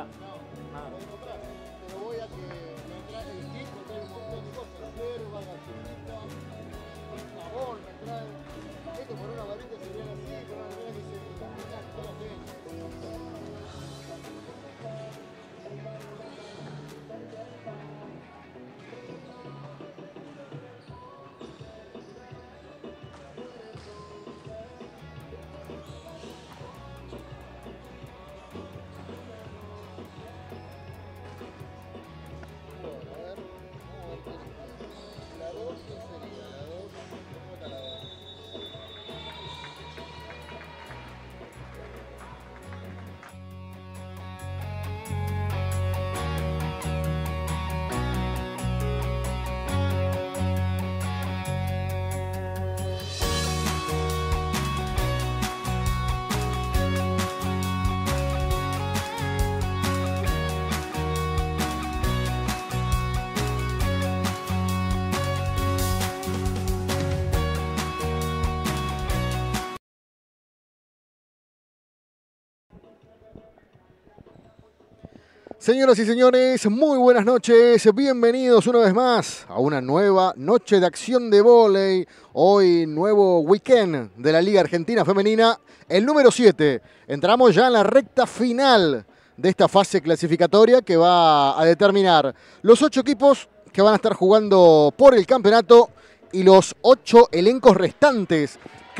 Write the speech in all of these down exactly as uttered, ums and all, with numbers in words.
No, Ah. no de comprar. Pero voy a que me trae el kit, me trae un montón de cosas. Hierba, galletita, sabor, me trae. Esto por una varita sería así, por una varita que se combina toda la gente. Señoras y señores, muy buenas noches. Bienvenidos una vez más a una nueva noche de acción de vóley. Hoy nuevo weekend de la Liga Argentina Femenina, el número siete. Entramos ya en la recta final de esta fase clasificatoria que va a determinar los ocho equipos que van a estar jugando por el campeonato y los ocho elencos restantes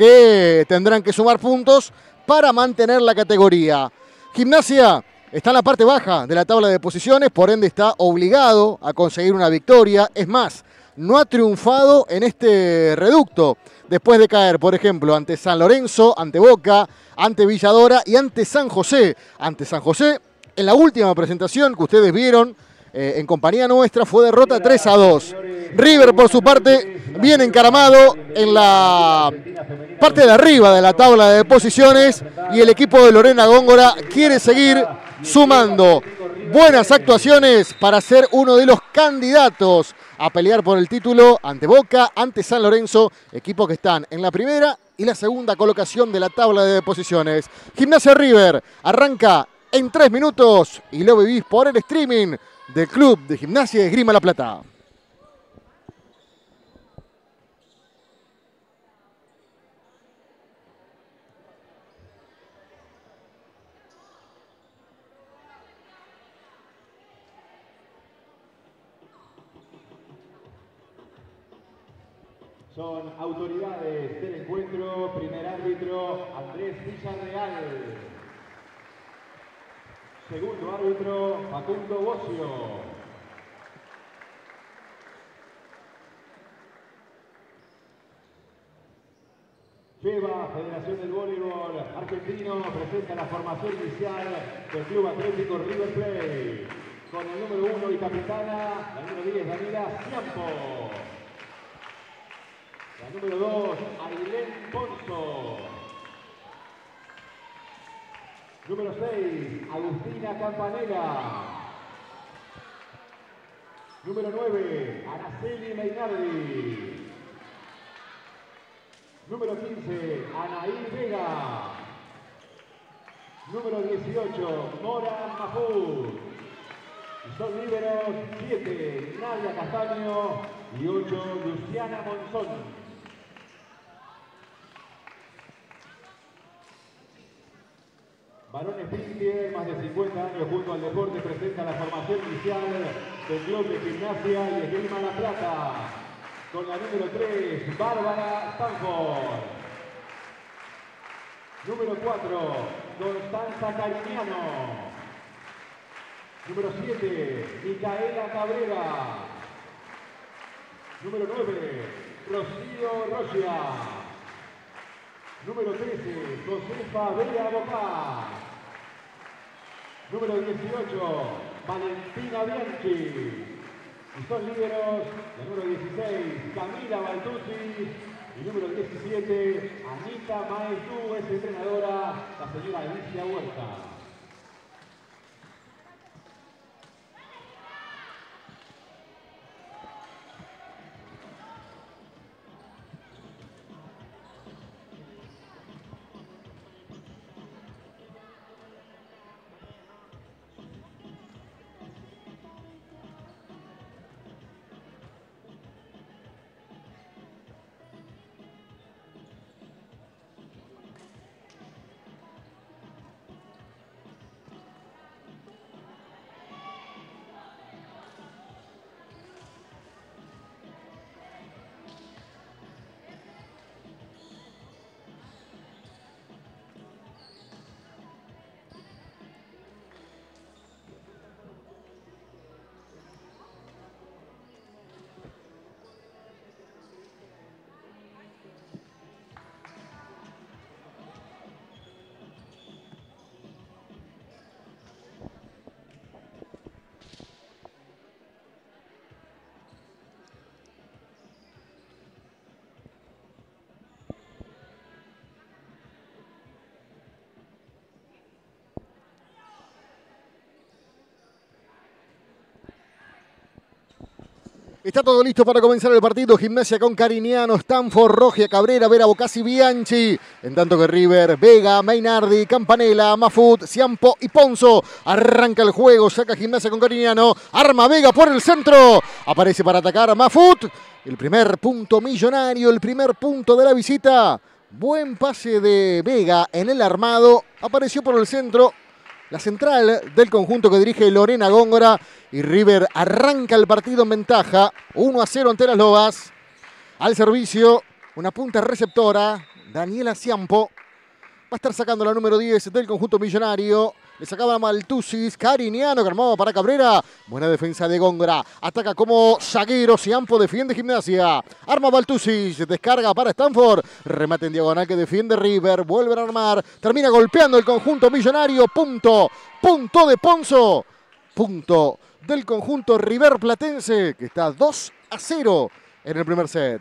que tendrán que sumar puntos para mantener la categoría. Gimnasia está en la parte baja de la tabla de posiciones, por ende está obligado a conseguir una victoria. Es más, no ha triunfado en este reducto después de caer, por ejemplo, ante San Lorenzo, ante Boca, ante Villadora y ante San José. Ante San José, en la última presentación que ustedes vieron eh, en compañía nuestra, fue derrota tres a dos. River, por su parte, viene encaramado en la parte de arriba de la tabla de posiciones y el equipo de Lorena Góngora quiere seguir sumando buenas actuaciones para ser uno de los candidatos a pelear por el título ante Boca, ante San Lorenzo, equipos que están en la primera y la segunda colocación de la tabla de posiciones. Gimnasia River arranca en tres minutos y lo vivís por el streaming del Club de Gimnasia de Esgrima La Plata. Son autoridades del encuentro, primer árbitro Andrés Villarreal, segundo árbitro Facundo Bocio. FEBA, Federación del Voleibol Argentino, presenta la formación inicial del Club Atlético River Plate, con el número uno y capitana, la número diez, Daniela Ciampo. La número dos, Ailén Ponzo. Número seis, Agustina Campanella. Número nueve, Araceli Meinardi. Número quince, Anaí Vega. Número dieciocho, Mora Mahfoud. Y son líderos siete, Nadia Castaño y ocho, Luciana Monzón. Varones Pintier, más de cincuenta años junto al deporte, presenta la formación inicial del Club de Gimnasia y Esgrima La Plata, con la número tres, Bárbara Stanford. Número cuatro, Constanza Cariñano. Número siete, Micaela Cabrera. Número nueve, Rocío Rocha. Número trece, Josefa Bea Bocá. Número dieciocho, Valentina Bianchi. Y son líderos, el número dieciséis, Camila Baltuzzi. Y número diecisiete, Anita Maestú, es entrenadora, la señora Alicia Huerta. Está todo listo para comenzar el partido. Gimnasia con Carignano, Stanford, Rogia, Cabrera, Vera, Bocasi, Bianchi. En tanto que River, Vega, Mainardi, Campanella, Mafut, Ciampo y Ponzo. Arranca el juego, saca Gimnasia con Carignano. Arma Vega por el centro. Aparece para atacar Mafut. El primer punto millonario, el primer punto de la visita. Buen pase de Vega en el armado. Apareció por el centro. La central del conjunto que dirige Lorena Góngora. Y River arranca el partido en ventaja. uno a cero ante las Lobas. Al servicio, una punta receptora. Daniela Ciampo. Va a estar sacando la número diez del conjunto millonario. Le sacaba Maltusis. Carignano que armaba para Cabrera. Buena defensa de Góngora. Ataca como zaguero. Ciampo defiende Gimnasia. Arma Maltusis. Descarga para Stanford. Remate en diagonal que defiende River. Vuelve a armar. Termina golpeando el conjunto millonario. Punto. Punto de Ponzo. Punto del conjunto River Platense, que está dos a cero en el primer set.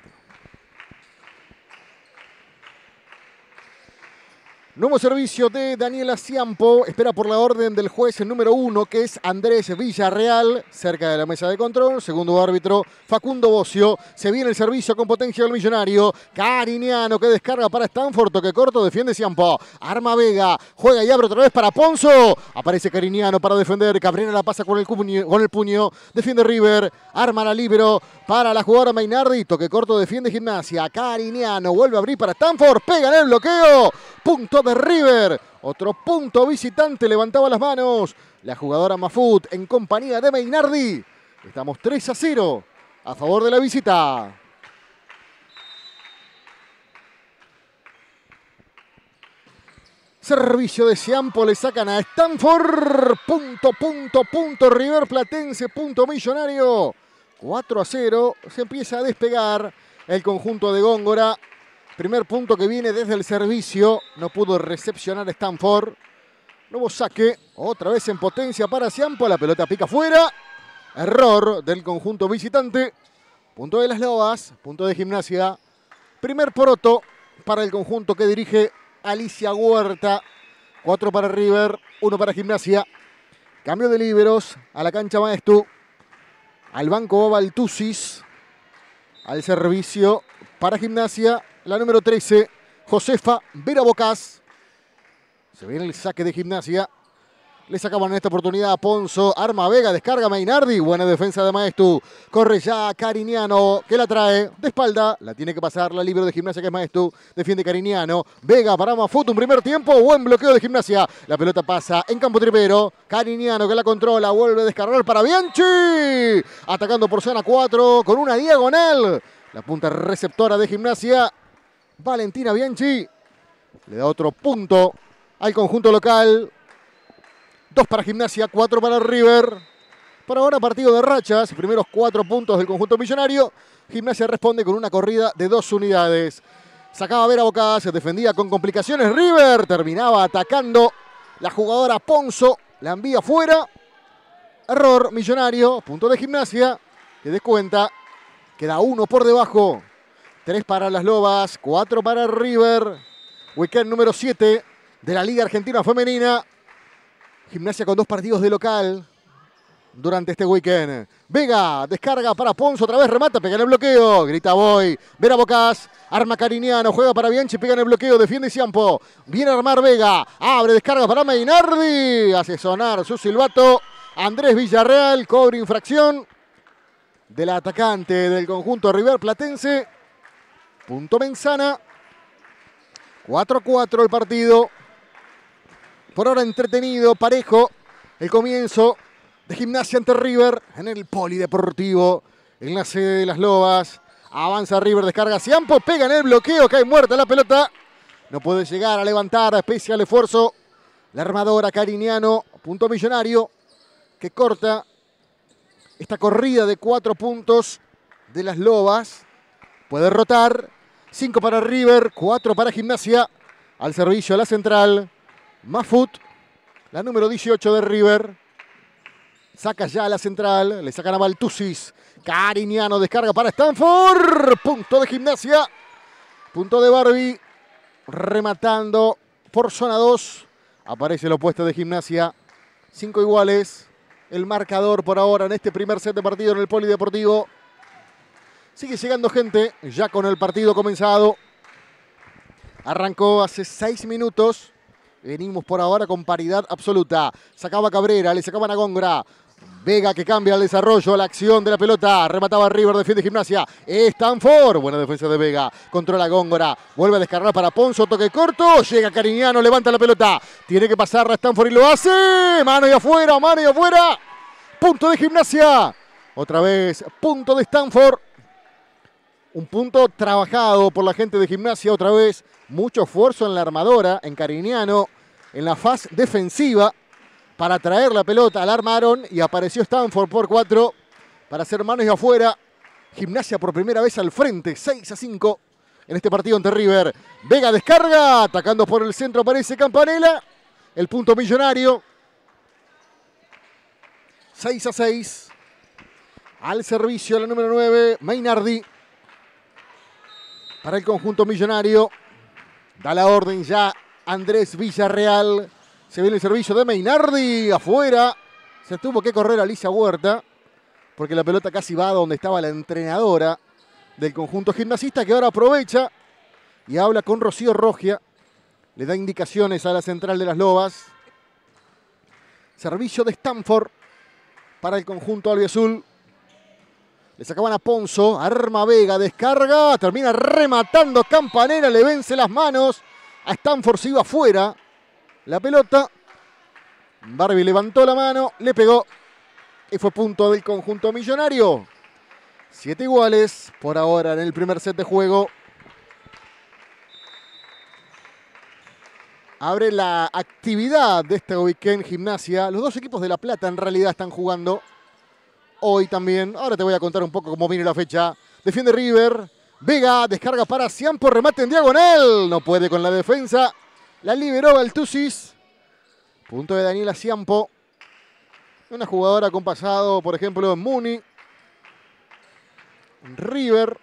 Nuevo servicio de Daniela Ciampo. Espera por la orden del juez el número uno, que es Andrés Villarreal, cerca de la mesa de control. Segundo árbitro, Facundo Bocio. Se viene el servicio con potencia del millonario. Carignano que descarga para Stanford. Toque corto, defiende Ciampo. Arma Vega. Juega y abre otra vez para Ponzo. Aparece Carignano para defender. Cabrera la pasa con el puño. Con el puño. Defiende River. Arma la libero para la jugadora Mainardi. Toque corto, defiende Gimnasia. Carignano vuelve a abrir para Stanford. Pega en el bloqueo. Punto de River. Otro punto visitante. Levantaba las manos la jugadora Mafut en compañía de Mainardi. Estamos tres a cero a favor de la visita. Servicio de Ciampo. Le sacan a Stanford. Punto, punto, punto. River Platense. Punto millonario. cuatro a cero. Se empieza a despegar el conjunto de Góngora. Primer punto que viene desde el servicio. No pudo recepcionar Stanford. Nuevo saque. Otra vez en potencia para Ciampo. La pelota pica afuera. Error del conjunto visitante. Punto de las Lobas. Punto de Gimnasia. Primer poroto para el conjunto que dirige Alicia Huerta. Cuatro para River. Uno para Gimnasia. Cambio de líberos. A la cancha Maestu. Al banco Baltusis. Al servicio para Gimnasia. La número trece, Josefa Vera Bocas. Se viene el saque de Gimnasia. Le sacaban en esta oportunidad a Ponzo. Arma Vega, descarga Mainardi. Buena defensa de Maestu. Corre ya Carignano, que la trae de espalda. La tiene que pasar la libero de Gimnasia, que es Maestu. Defiende Carignano. Vega para Mafut, un primer tiempo. Buen bloqueo de Gimnasia. La pelota pasa en campo tripero. Carignano que la controla. Vuelve a descargar para Bianchi. Atacando por zona cuatro con una diagonal. La punta receptora de Gimnasia. Valentina Bianchi le da otro punto al conjunto local. Dos para Gimnasia, cuatro para River. Por ahora partido de rachas. Primeros cuatro puntos del conjunto millonario. Gimnasia responde con una corrida de dos unidades. Sacaba Vera Bocas, se defendía con complicaciones. River terminaba atacando. La jugadora Ponzo la envía afuera. Error millonario. Punto de Gimnasia que descuenta. Queda uno por debajo. Tres para las Lobas, cuatro para River. Weekend número siete de la Liga Argentina Femenina. Gimnasia con dos partidos de local durante este weekend. Vega, descarga para Ponzo, otra vez remata, pega en el bloqueo. Grita Boy. Vera Bocas, arma Carignano, juega para Bianchi, pega en el bloqueo, defiende Ciampo. Viene a armar Vega, abre, descarga para Mainardi. Hace sonar su silbato. Andrés Villarreal, cobra infracción del atacante del conjunto River Platense. Punto Menzana. cuatro a cuatro el partido. Por ahora entretenido, parejo. El comienzo de Gimnasia ante River en el Polideportivo. En la sede de las Lobas. Avanza River, descarga Ciampo. Pega en el bloqueo, cae muerta la pelota. No puede llegar a levantar, especial esfuerzo. La armadora Carignano. Punto millonario. Que corta esta corrida de cuatro puntos de las Lobas. Puede rotar. cinco para River, cuatro para Gimnasia. Al servicio a la central. Mafut, la número dieciocho de River. Saca ya a la central. Le sacan a Baltusis. Carignano descarga para Stanford. Punto de Gimnasia. Punto de Barbie. Rematando por zona dos. Aparece el opuesto de Gimnasia. Cinco iguales. El marcador por ahora en este primer set de partido en el Polideportivo. Sigue llegando gente, ya con el partido comenzado. Arrancó hace seis minutos. Venimos por ahora con paridad absoluta. Sacaba Cabrera, le sacaban a Góngora. Vega que cambia el desarrollo, la acción de la pelota. Remataba River, defiende Gimnasia. Stanford, buena defensa de Vega. Controla Góngora, vuelve a descargar para Ponzo, toque corto. Llega Cariñano, levanta la pelota. Tiene que pasar a Stanford y lo hace. Mano y afuera, mano y afuera. Punto de Gimnasia. Otra vez, punto de Stanford. Un punto trabajado por la gente de Gimnasia. Otra vez, mucho esfuerzo en la armadora, en Cariñano, en la faz defensiva, para traer la pelota. La armaron y apareció Stanford por cuatro para hacer manos y afuera. Gimnasia por primera vez al frente, seis a cinco en este partido ante River. Vega descarga, atacando por el centro aparece Campanella. El punto millonario. seis a seis. Al servicio la número nueve, Mainardi. Para el conjunto millonario. Da la orden ya Andrés Villarreal. Se viene el servicio de Mainardi. Afuera. Se tuvo que correr Alicia Huerta. Porque la pelota casi va donde estaba la entrenadora del conjunto gimnasista. Que ahora aprovecha y habla con Rocío Rogia. Le da indicaciones a la central de las Lobas. Servicio de Stanford para el conjunto albiazul. Le sacaban a Ponzo, arma Vega, descarga, termina rematando Campanella, le vence las manos. A Stanford se iba afuera la pelota. Barbie levantó la mano, le pegó y fue punto del conjunto millonario. Siete iguales por ahora en el primer set de juego. Abre la actividad de este weekend Gimnasia. Los dos equipos de La Plata en realidad están jugando hoy también. Ahora te voy a contar un poco cómo viene la fecha. Defiende River. Vega, descarga para Ciampo, remate en diagonal. No puede con la defensa. La liberó Baltusis. Punto de Daniela Ciampo. Una jugadora con pasado, por ejemplo, en Muni. River.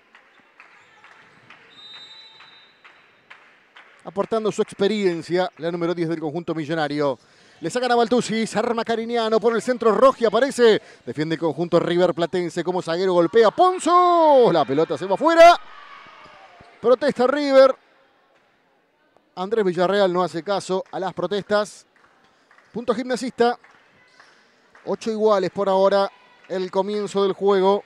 Aportando su experiencia, la número diez del conjunto millonario. Le sacan a Baltusis, arma Cariñano por el centro, Rogia aparece. Defiende el conjunto River Platense como zaguero, golpea Ponzo. La pelota se va afuera. Protesta River. Andrés Villarreal no hace caso a las protestas. Punto gimnasista. Ocho iguales por ahora, el comienzo del juego.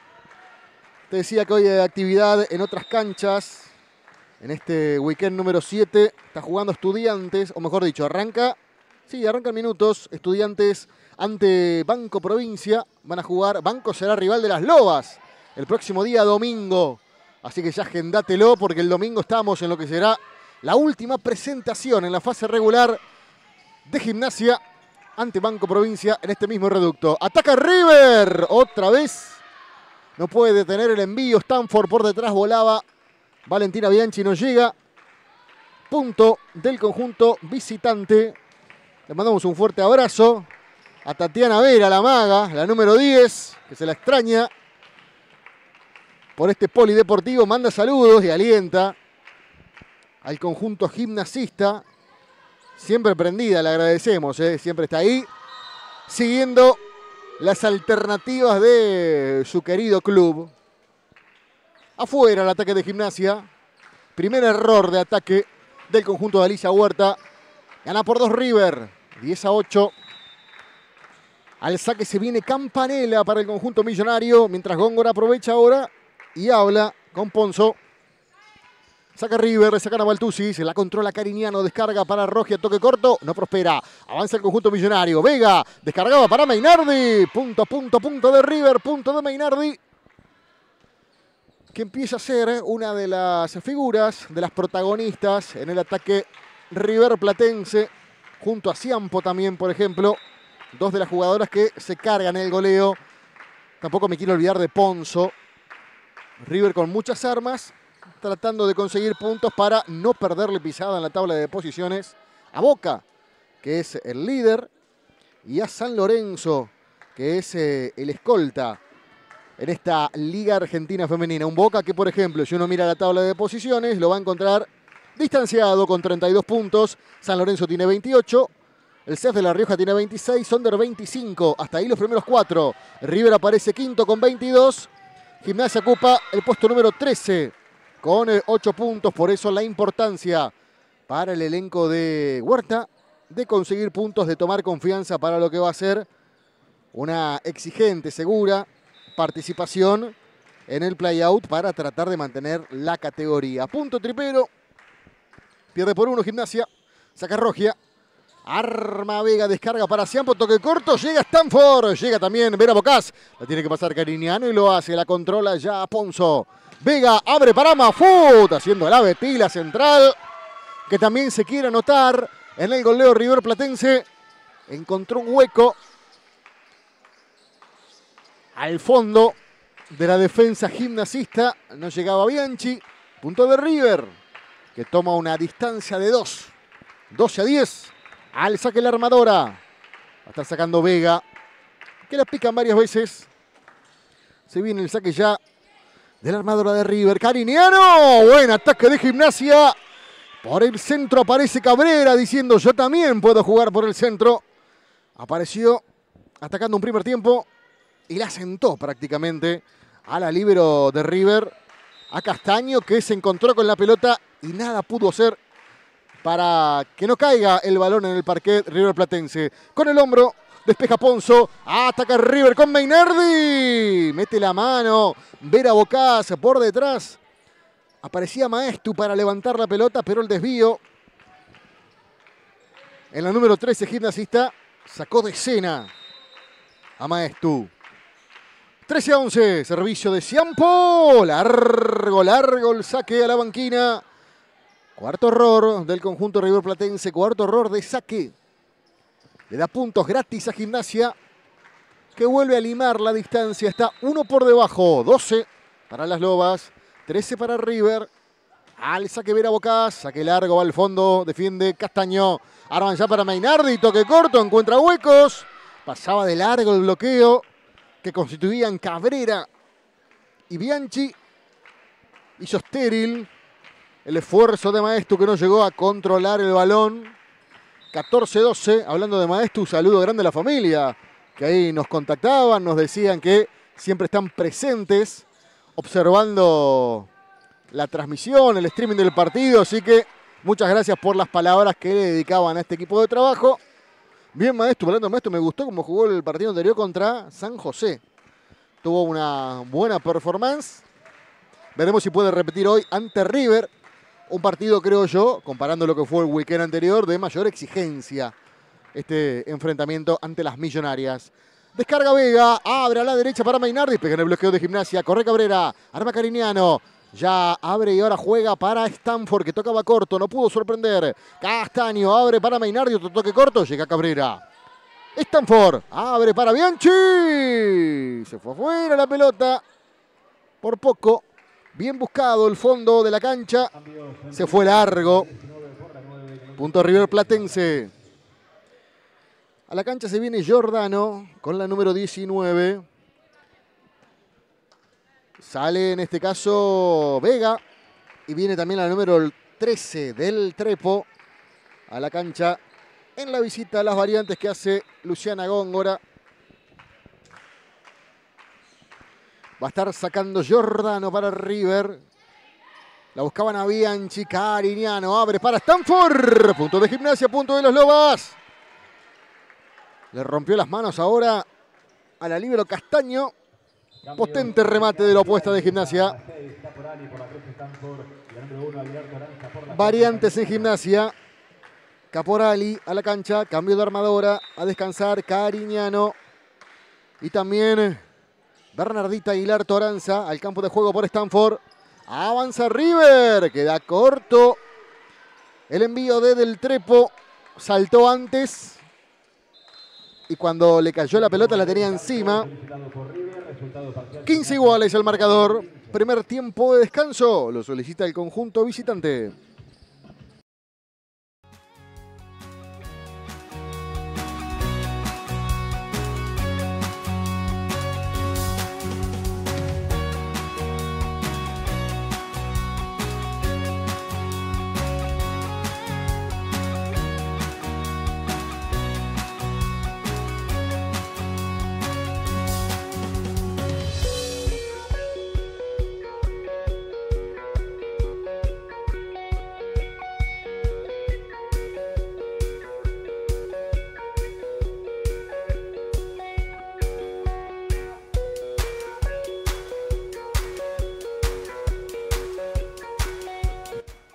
Te decía que hoy hay actividad en otras canchas. En este weekend número siete está jugando Estudiantes, o mejor dicho, arranca... Sí, arrancan minutos. Estudiantes ante Banco Provincia. Van a jugar. Banco será rival de las Lobas el próximo día domingo. Así que ya agendátelo porque el domingo estamos en lo que será la última presentación en la fase regular de Gimnasia ante Banco Provincia en este mismo reducto. Ataca River. Otra vez. No puede detener el envío. Stanford por detrás volaba. Valentina Bianchi no llega. Punto del conjunto visitante. Le mandamos un fuerte abrazo a Tatiana Vera, la maga, la número diez, que se la extraña por este polideportivo. Manda saludos y alienta al conjunto gimnasista. Siempre prendida, le agradecemos, ¿eh? Siempre está ahí, siguiendo las alternativas de su querido club. Afuera el ataque de Gimnasia. Primer error de ataque del conjunto de Alicia Huerta. Gana por dos River, diez a ocho. Al saque se viene Campanella para el conjunto millonario, mientras Góngora aprovecha ahora y habla con Ponzo. Saca River, le sacan a Baltusis, se la controla Cariñano, descarga para Rogia, toque corto, no prospera. Avanza el conjunto millonario, Vega, descargaba para Mainardi. Punto, punto, punto de River, punto de Mainardi, que empieza a ser una de las figuras, de las protagonistas en el ataque River Platense, junto a Ciampo también, por ejemplo. Dos de las jugadoras que se cargan el goleo. Tampoco me quiero olvidar de Ponzo. River con muchas armas, tratando de conseguir puntos para no perderle pisada en la tabla de posiciones a Boca, que es el líder, y a San Lorenzo, que es eh, el escolta en esta Liga Argentina Femenina. Un Boca que, por ejemplo, si uno mira la tabla de posiciones, lo va a encontrar distanciado con treinta y dos puntos. San Lorenzo tiene veintiocho. El C E F de La Rioja tiene veintiséis. Sonder veinticinco. Hasta ahí los primeros cuatro. River aparece quinto con veintidós. Gimnasia ocupa el puesto número trece con ocho puntos, por eso la importancia para el elenco de Huerta de conseguir puntos, de tomar confianza para lo que va a ser una exigente, segura participación en el play-out para tratar de mantener la categoría. Punto Tripero, pierde por uno Gimnasia, saca Rogia, arma Vega, descarga para Ciampo, toque corto, llega Stanford, llega también Vera Bocas, la tiene que pasar Cariñano y lo hace, la controla ya Ponzo. Vega abre para Mafut, haciendo el ave pila central, que también se quiere anotar en el goleo River Platense. Encontró un hueco al fondo de la defensa gimnasista, no llegaba Bianchi. Punto de River, que toma una distancia de dos, doce a diez. Al saque la armadora, va a estar sacando Vega, que la pican varias veces. Se viene el saque ya de la armadora de River. Cariñano, buen ataque de Gimnasia. Por el centro aparece Cabrera diciendo yo también puedo jugar por el centro. Apareció atacando un primer tiempo y la sentó prácticamente a la líbero de River, a Castaño, que se encontró con la pelota y nada pudo hacer para que no caiga el balón en el parquet River Platense. Con el hombro despeja Ponzo, ataca River con Mainardi, mete la mano, Vera Bocas por detrás. Aparecía Maestu para levantar la pelota, pero el desvío en la número trece Gimnasista sacó de escena a Maestu. trece a once, servicio de Ciampo, largo, largo el saque a la banquina. Cuarto error del conjunto River Platense, cuarto error de saque. Le da puntos gratis a Gimnasia, que vuelve a limar la distancia. Está uno por debajo, doce para las Lobas, trece para River. Al saque Vera Bocas, saque largo, va al fondo, defiende Castaño. Arman ya para Mainardi, toque corto, encuentra huecos. Pasaba de largo el bloqueo que constituían Cabrera y Bianchi. Hizo estéril el esfuerzo de Maestu, que no llegó a controlar el balón. catorce doce, hablando de Maestu, saludo grande a la familia, que ahí nos contactaban, nos decían que siempre están presentes, observando la transmisión, el streaming del partido, así que muchas gracias por las palabras que le dedicaban a este equipo de trabajo. Bien Maestu, hablando de Maestu, me gustó cómo jugó el partido anterior contra San José. Tuvo una buena performance. Veremos si puede repetir hoy ante River. Un partido, creo yo, comparando lo que fue el weekend anterior, de mayor exigencia. Este enfrentamiento ante las Millonarias. Descarga Vega, abre a la derecha para Mainardi, pega en el bloqueo de Gimnasia, corre Cabrera, arma Cariñano. Ya abre y ahora juega para Stanford, que tocaba corto, no pudo sorprender. Castaño abre para Mainardi, otro toque corto, llega Cabrera. Stanford abre para Bianchi. Se fue afuera la pelota. Por poco. Bien buscado el fondo de la cancha. Se fue largo. Punto River Platense. A la cancha se viene Giordano con la número diecinueve. Sale en este caso Vega. Y viene también la número trece del Trepo a la cancha en la visita a las variantes que hace Luciana Góngora. Va a estar sacando Giordano para River. La buscaban a Bianchi, Cariñano, abre para Stanford. Punto de Gimnasia, punto de los Lobas. Le rompió las manos ahora a la líbero Castaño. Potente remate de la opuesta de Gimnasia. Variantes en Gimnasia. Caporali a la cancha, cambio de armadora, a descansar Cariñano. Y también Bernardita Aguilar Toranza al campo de juego por Stanford. Avanza River, queda corto. El envío de Del Trepo saltó antes. Y cuando le cayó la pelota la tenía encima. quince iguales el marcador. Primer tiempo de descanso. Lo solicita el conjunto visitante.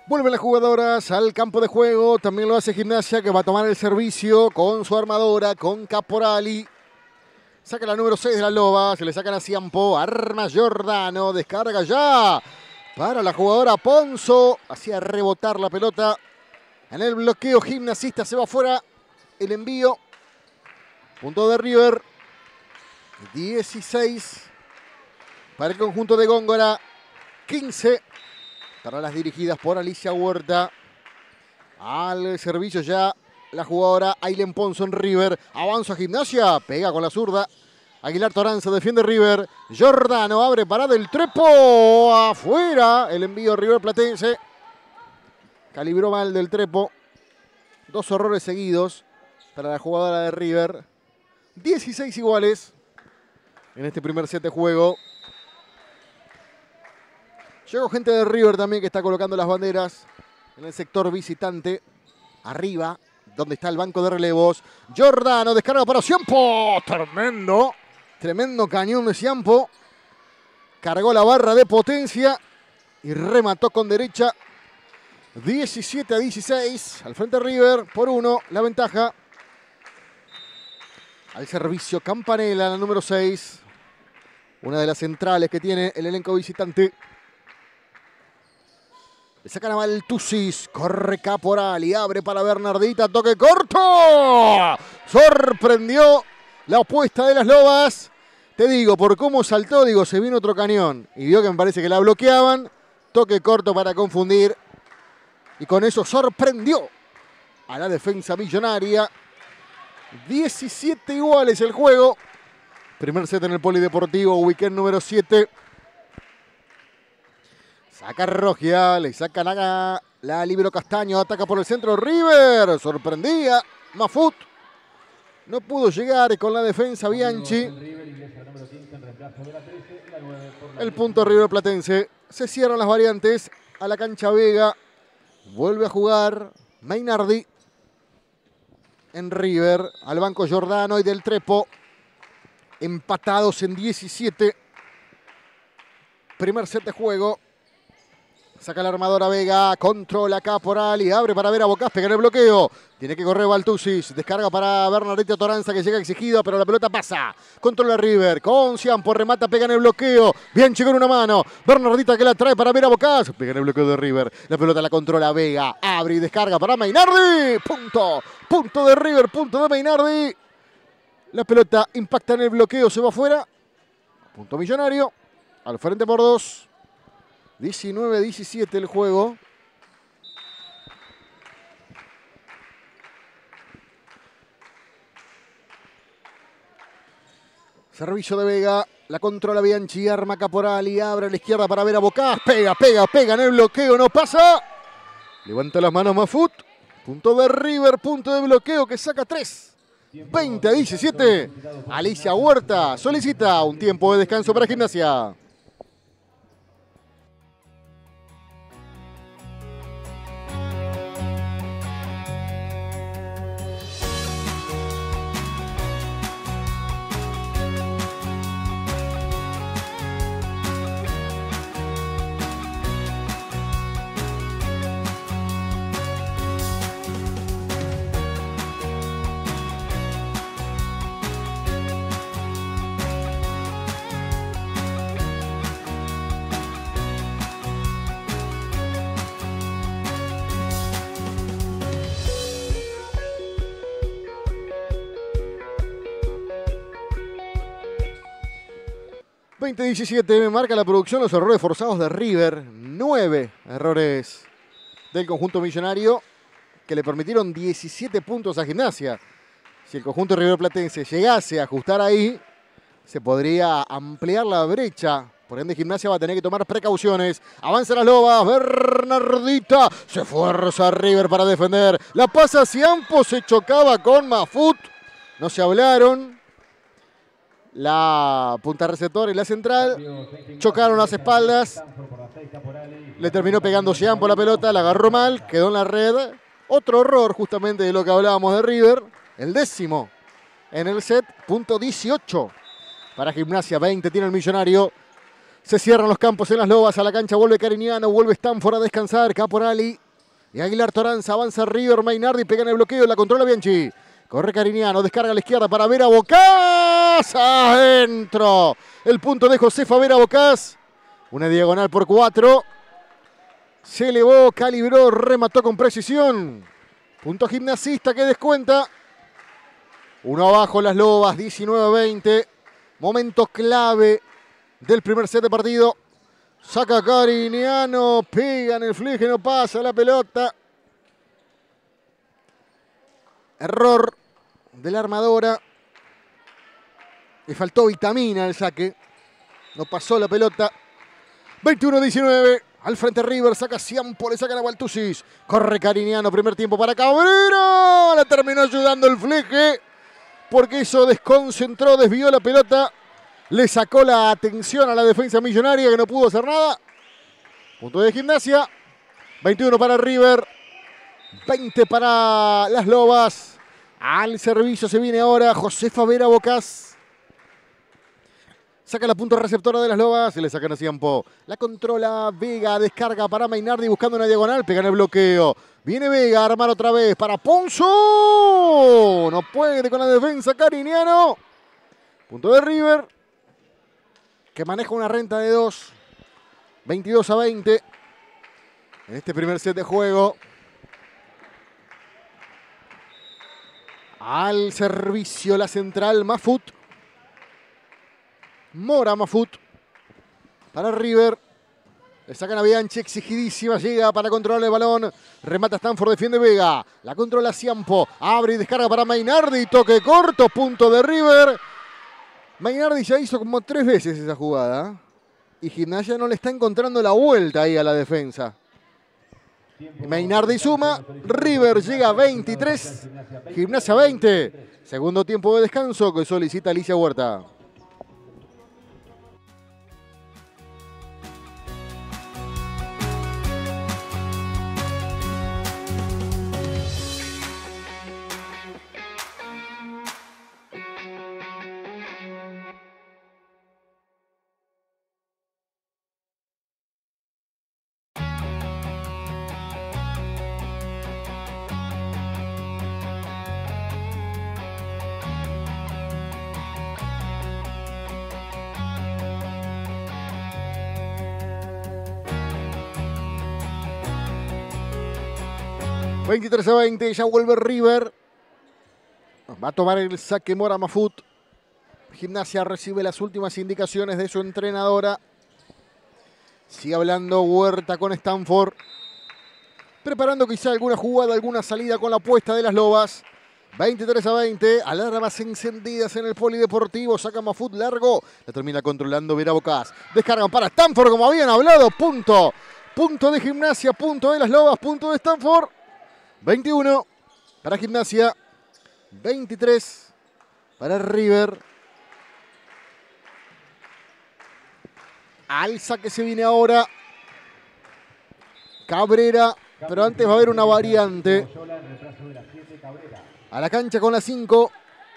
Vuelven las jugadoras al campo de juego. También lo hace Gimnasia, que va a tomar el servicio con su armadora, con Caporali. Saca la número seis de la Loba. Se le sacan a Ciampo. Arma Giordano. Descarga ya para la jugadora Ponzo. Hacía rebotar la pelota en el bloqueo gimnasista. Se va fuera el envío. Punto de River. dieciséis para el conjunto de Góngora. quince para las dirigidas por Alicia Huerta. Al servicio ya la jugadora Ailen Ponzo en River. Avanza Gimnasia. Pega con la zurda. Aguilar Toranzo defiende River. Giordano abre para Del Trepo. Afuera el envío River Platense. Calibró mal Del Trepo. Dos errores seguidos para la jugadora de River. dieciséis iguales en este primer set de juego. Llegó gente de River también que está colocando las banderas en el sector visitante. Arriba, donde está el banco de relevos. Giordano descarga para Ciampo. Tremendo. Tremendo cañón de Ciampo. Cargó la barra de potencia y remató con derecha. diecisiete a dieciséis. Al frente River por uno. La ventaja. Al servicio Campanella, la número seis. Una de las centrales que tiene el elenco visitante. Le sacan a Baltusis. Corre Caporali. Abre para Bernardita. Toque corto. Sorprendió la opuesta de las Lobas. Te digo, por cómo saltó, digo, se vino otro cañón. Y vio que me parece que la bloqueaban. Toque corto para confundir. Y con eso sorprendió a la defensa millonaria. diecisiete iguales el juego. Primer set en el Polideportivo, weekend número siete. Saca Rogia, le saca la, la libero Castaño, ataca por el centro River. Sorprendía Mafut. No pudo llegar con la defensa Bianchi. El punto River Platense. Se cierran las variantes a la cancha Vega. Vuelve a jugar Mainardi. En River, al banco Giordano y Del Trepo. Empatados en diecisiete. Primer set de juego. Saca la armadora Vega, controla Caporali, abre para ver a Bocas, pega en el bloqueo. Tiene que correr Baltusis, descarga para Bernardita Toranza que llega exigido, pero la pelota pasa. Controla River, con Ciampo, remata, pega en el bloqueo. Bien, llegó en una mano. Bernardita que la trae para ver a Bocas, pega en el bloqueo de River. La pelota la controla Vega, abre y descarga para Mainardi. Punto, punto de River, punto de Mainardi. La pelota impacta en el bloqueo, se va afuera. Punto millonario, al frente por dos. diecinueve a diecisiete el juego. Servicio de Vega. La controla Bianchi. Arma Caporali. Abre a la izquierda para ver a Bocas. Pega, pega, pega en el bloqueo. No pasa. Levanta las manos Mafut. Punto de River. Punto de bloqueo que saca tres. veinte a diecisiete. Alicia Huerta solicita un tiempo de descanso para Gimnasia. veinte a diecisiete, me marca la producción los errores forzados de River. Nueve errores del conjunto millonario que le permitieron diecisiete puntos a Gimnasia. Si el conjunto River Platense llegase a ajustar ahí, se podría ampliar la brecha. Por ende, Gimnasia va a tener que tomar precauciones. Avanza las Lobas, Bernardita. Se fuerza River para defender. La pasa Ciampo, se chocaba con Mafut. No se hablaron. La punta receptor y la central chocaron las espaldas. Le terminó pegando Ciampo la pelota, la agarró mal, quedó en la red. Otro error justamente de lo que hablábamos de River. El décimo en el set, punto dieciocho. Para Gimnasia, veinte tiene el millonario. Se cierran los campos en las Lobas. A la cancha vuelve Carignano, vuelve Stanford a descansar. Caporali y Aguilar Toranza. Avanza River, Mainardi pega en el bloqueo. La controla Bianchi. Corre Carignano, descarga a la izquierda para Vera Bocas. Adentro. El punto de Josefa Vera Bocas. Una diagonal por cuatro. Se elevó, calibró, remató con precisión. Punto Gimnasista que descuenta. Uno abajo las Lobas, diecinueve a veinte. Momento clave del primer set de partido. Saca Carignano, pega en el fleje, no pasa la pelota. Error de la armadora. Le faltó vitamina al saque. No pasó la pelota. veintiuno a diecinueve. Al frente River, saca Ciampo, le sacan a Baltusis. Corre Carignano, primer tiempo para Cabrera. La terminó ayudando el fleje. Porque eso desconcentró, desvió la pelota. Le sacó la atención a la defensa millonaria que no pudo hacer nada. Punto de Gimnasia. veintiuno para River. veinte para las Lobas. Al servicio se viene ahora Josefa Vera Bocas. Saca la punta receptora de las Lobas. Se le sacan a Ciampo. La controla Vega. Descarga para Mainardi buscando una diagonal. Pega en el bloqueo. Viene Vega a armar otra vez para Ponzo. No puede con la defensa Carignano. Punto de River, que maneja una renta de dos. veintidós a veinte. En este primer set de juego. Al servicio la central Mafut. Mora Mafut. Para River. Le sacan a Bianchi, exigidísima. Llega para controlar el balón. Remata Stanford, defiende Vega. La controla Ciampo. Abre y descarga para Mainardi. Toque corto, punto de River. Mainardi ya hizo como tres veces esa jugada. Y Gimnasia no le está encontrando la vuelta ahí a la defensa. Mainardi suma. River llega a veintitrés. Gimnasia veinte. Segundo tiempo de descanso que solicita Alicia Huerta. veintitrés a veinte, ya vuelve River. Va a tomar el saque Mora Mafut. Gimnasia recibe las últimas indicaciones de su entrenadora. Sigue hablando Huerta con Stanford. Preparando quizá alguna jugada, alguna salida con la apuesta de las Lobas. veintitrés a veinte, alarmas encendidas en el polideportivo. Saca Mafut largo. La termina controlando Vera Bocas. Descargan para Stanford como habían hablado. Punto. Punto de Gimnasia, punto de las Lobas, punto de Stanford. veintiuno para Gimnasia, veintitrés para River. Al saque se viene ahora Cabrera, pero antes va a haber una variante. A la cancha con la cinco.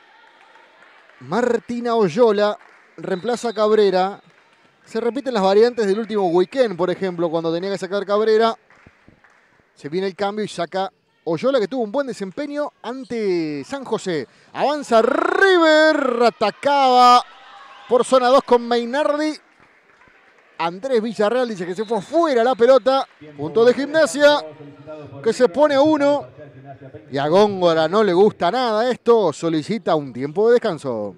Martina Oyola reemplaza a Cabrera. Se repiten las variantes del último weekend, por ejemplo, cuando tenía que sacar Cabrera. Se viene el cambio y saca Oyola, que tuvo un buen desempeño ante San José. Avanza River, atacaba por zona dos con Mainardi. Andrés Villarreal dice que se fue fuera la pelota. Punto de Gimnasia, que se pone a uno. Y a Góngora no le gusta nada esto. Solicita un tiempo de descanso.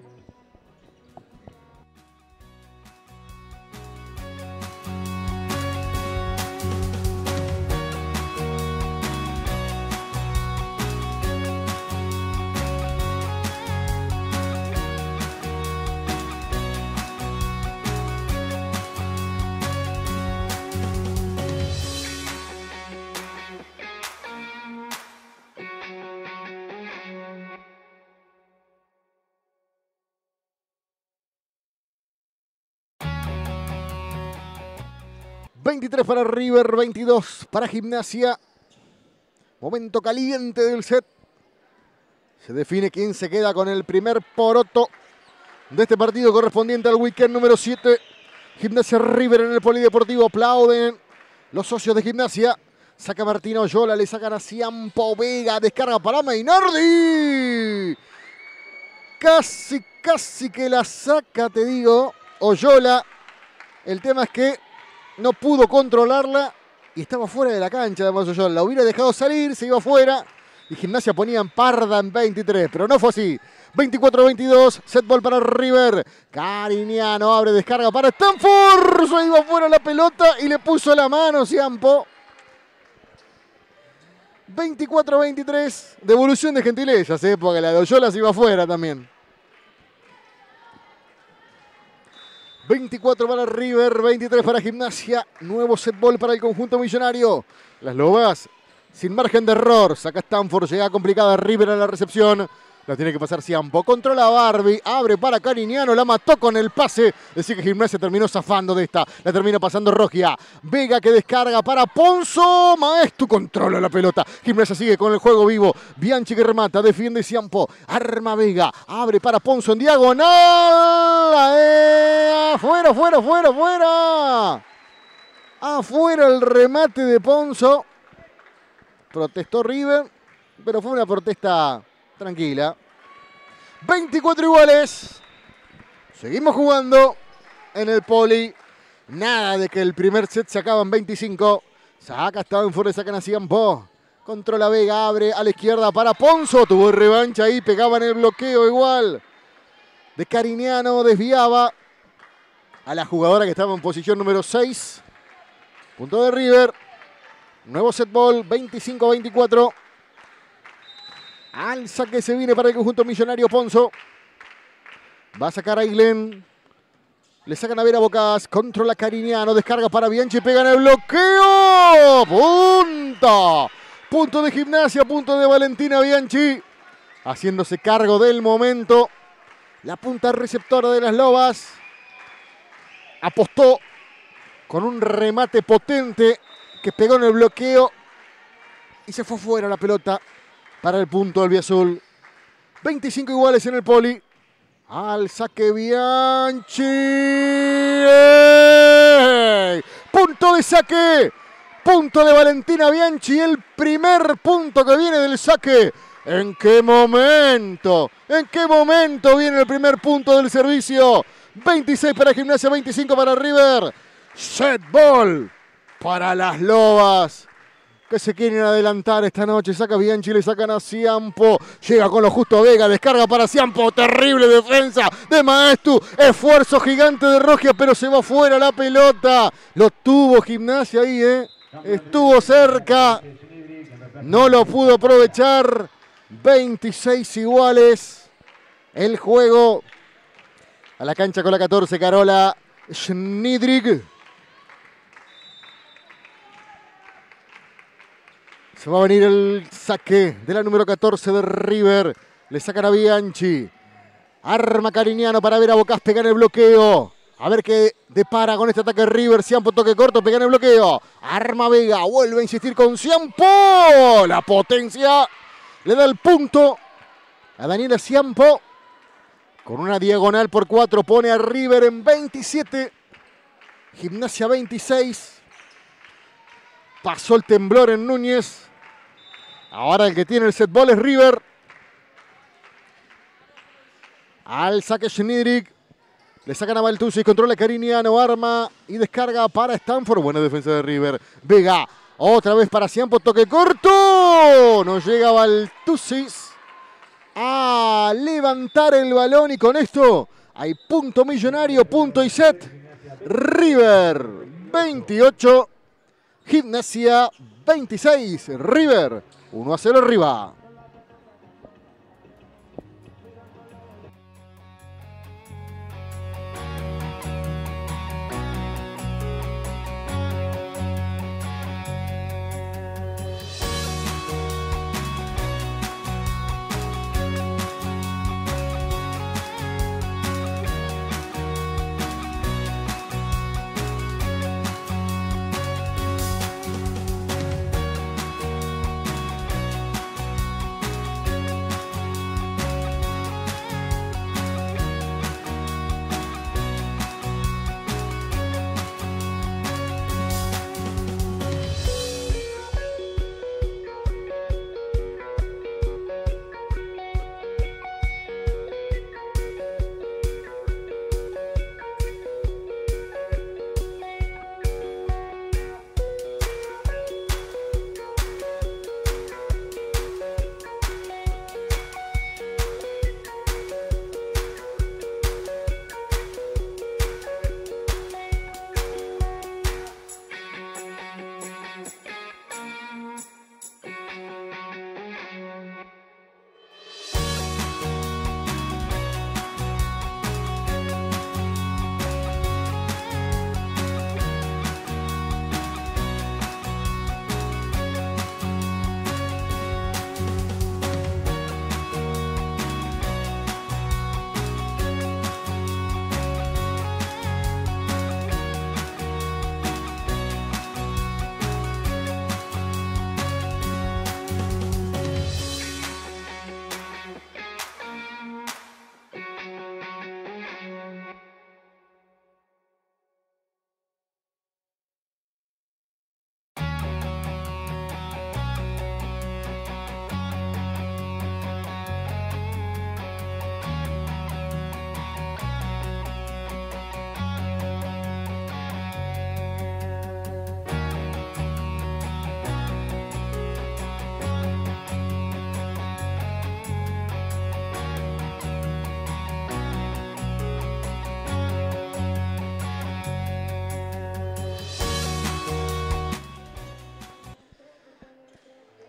veintitrés para River, veintidós para Gimnasia. Momento caliente del set. Se define quién se queda con el primer poroto de este partido correspondiente al weekend número siete. Gimnasia River en el polideportivo. Aplauden los socios de Gimnasia. Saca Martín Oyola, le sacan a Ciampo Vega. Descarga para Mainardi. Casi, casi que la saca, te digo, Oyola. El tema es que no pudo controlarla y estaba fuera de la cancha, además Oyola. La hubiera dejado salir, se iba fuera. Y Gimnasia ponía en parda en veintitrés, pero no fue así. veinticuatro a veintidós, set ball para River. Cariñano abre, descarga para Stanford. Se iba fuera la pelota y le puso la mano Ciampo. veinticuatro a veintitrés, devolución de gentilezas, ¿eh? Porque la de Oyola se iba fuera también. veinticuatro para River, veintitrés para Gimnasia. Nuevo set ball para el conjunto millonario. Las Lobas sin margen de error. Saca Stanford, llega complicada River a la recepción. La tiene que pasar Ciampo. Controla Barbie. Abre para Cariñano. La mató con el pase. Decir que Gimnasia terminó zafando de esta. La termina pasando Rogia. Vega que descarga para Ponzo. Maestu controla la pelota. Gimnasia sigue con el juego vivo. Bianchi que remata. Defiende Ciampo. Arma Vega. Abre para Ponzo en diagonal. Eh, afuera, afuera, afuera, afuera. Afuera el remate de Ponzo. Protestó River. Pero fue una protesta tranquila. veinticuatro iguales. Seguimos jugando en el poli. Nada de que el primer set se acaba en veinticinco. Saca Stanford, sacan a Ciampo. Controla Vega, abre a la izquierda para Ponzo. Tuvo revancha ahí, pegaba en el bloqueo igual. De Cariñano, desviaba a la jugadora que estaba en posición número seis. Punto de River. Nuevo set ball, veinticinco a veinticuatro. Al saque se viene para el conjunto millonario Ponzo. Va a sacar a Ailén. Le sacan a Vera Bocas. Controla Cariñano. Descarga para Bianchi. Pega en el bloqueo. Punto. Punto de Gimnasia. Punto de Valentina Bianchi. Haciéndose cargo del momento. La punta receptora de las Lobas. Apostó con un remate potente que pegó en el bloqueo. Y se fue fuera la pelota. Para el punto del Albiazul. veinticinco iguales en el poli. Al saque Bianchi. ¡Ey! Punto de saque. Punto de Valentina Bianchi. El primer punto que viene del saque. ¿En qué momento? ¿En qué momento viene el primer punto del servicio? veintiséis para Gimnasia, veinticinco para River. Set ball para las Lobas. Que se quieren adelantar esta noche. Saca Bianchi, le sacan a Ciampo. Llega con lo justo Vega, descarga para Ciampo. Terrible defensa de Maestu. Esfuerzo gigante de Rogia, pero se va fuera la pelota. Lo tuvo Gimnasia ahí, ¿eh? Estuvo cerca. No lo pudo aprovechar. veintiséis iguales. El juego. A la cancha con la catorce, Carola Schnidrig. Se va a venir el saque de la número catorce de River. Le sacan a Bianchi. Arma Cariñano para ver a Bocas. Pega en el bloqueo. A ver qué depara con este ataque River. Ciampo, toque corto, pega en el bloqueo. Arma Vega. Vuelve a insistir con Ciampo. La potencia. Le da el punto a Daniela Ciampo. Con una diagonal por cuatro pone a River en veintisiete. Gimnasia veintiséis. Pasó el temblor en Núñez. Ahora el que tiene el set ball es River. Al saque Schnidrig. Le sacan a Baltusi. Controla Cariñano. Arma y descarga para Stanford. Buena defensa de River. Vega. Otra vez para Ciampo. Toque corto. No llega Baltusi a levantar el balón. Y con esto hay punto millonario. Punto y set. River veintiocho. Gimnasia veintiséis. River uno a cero arriba.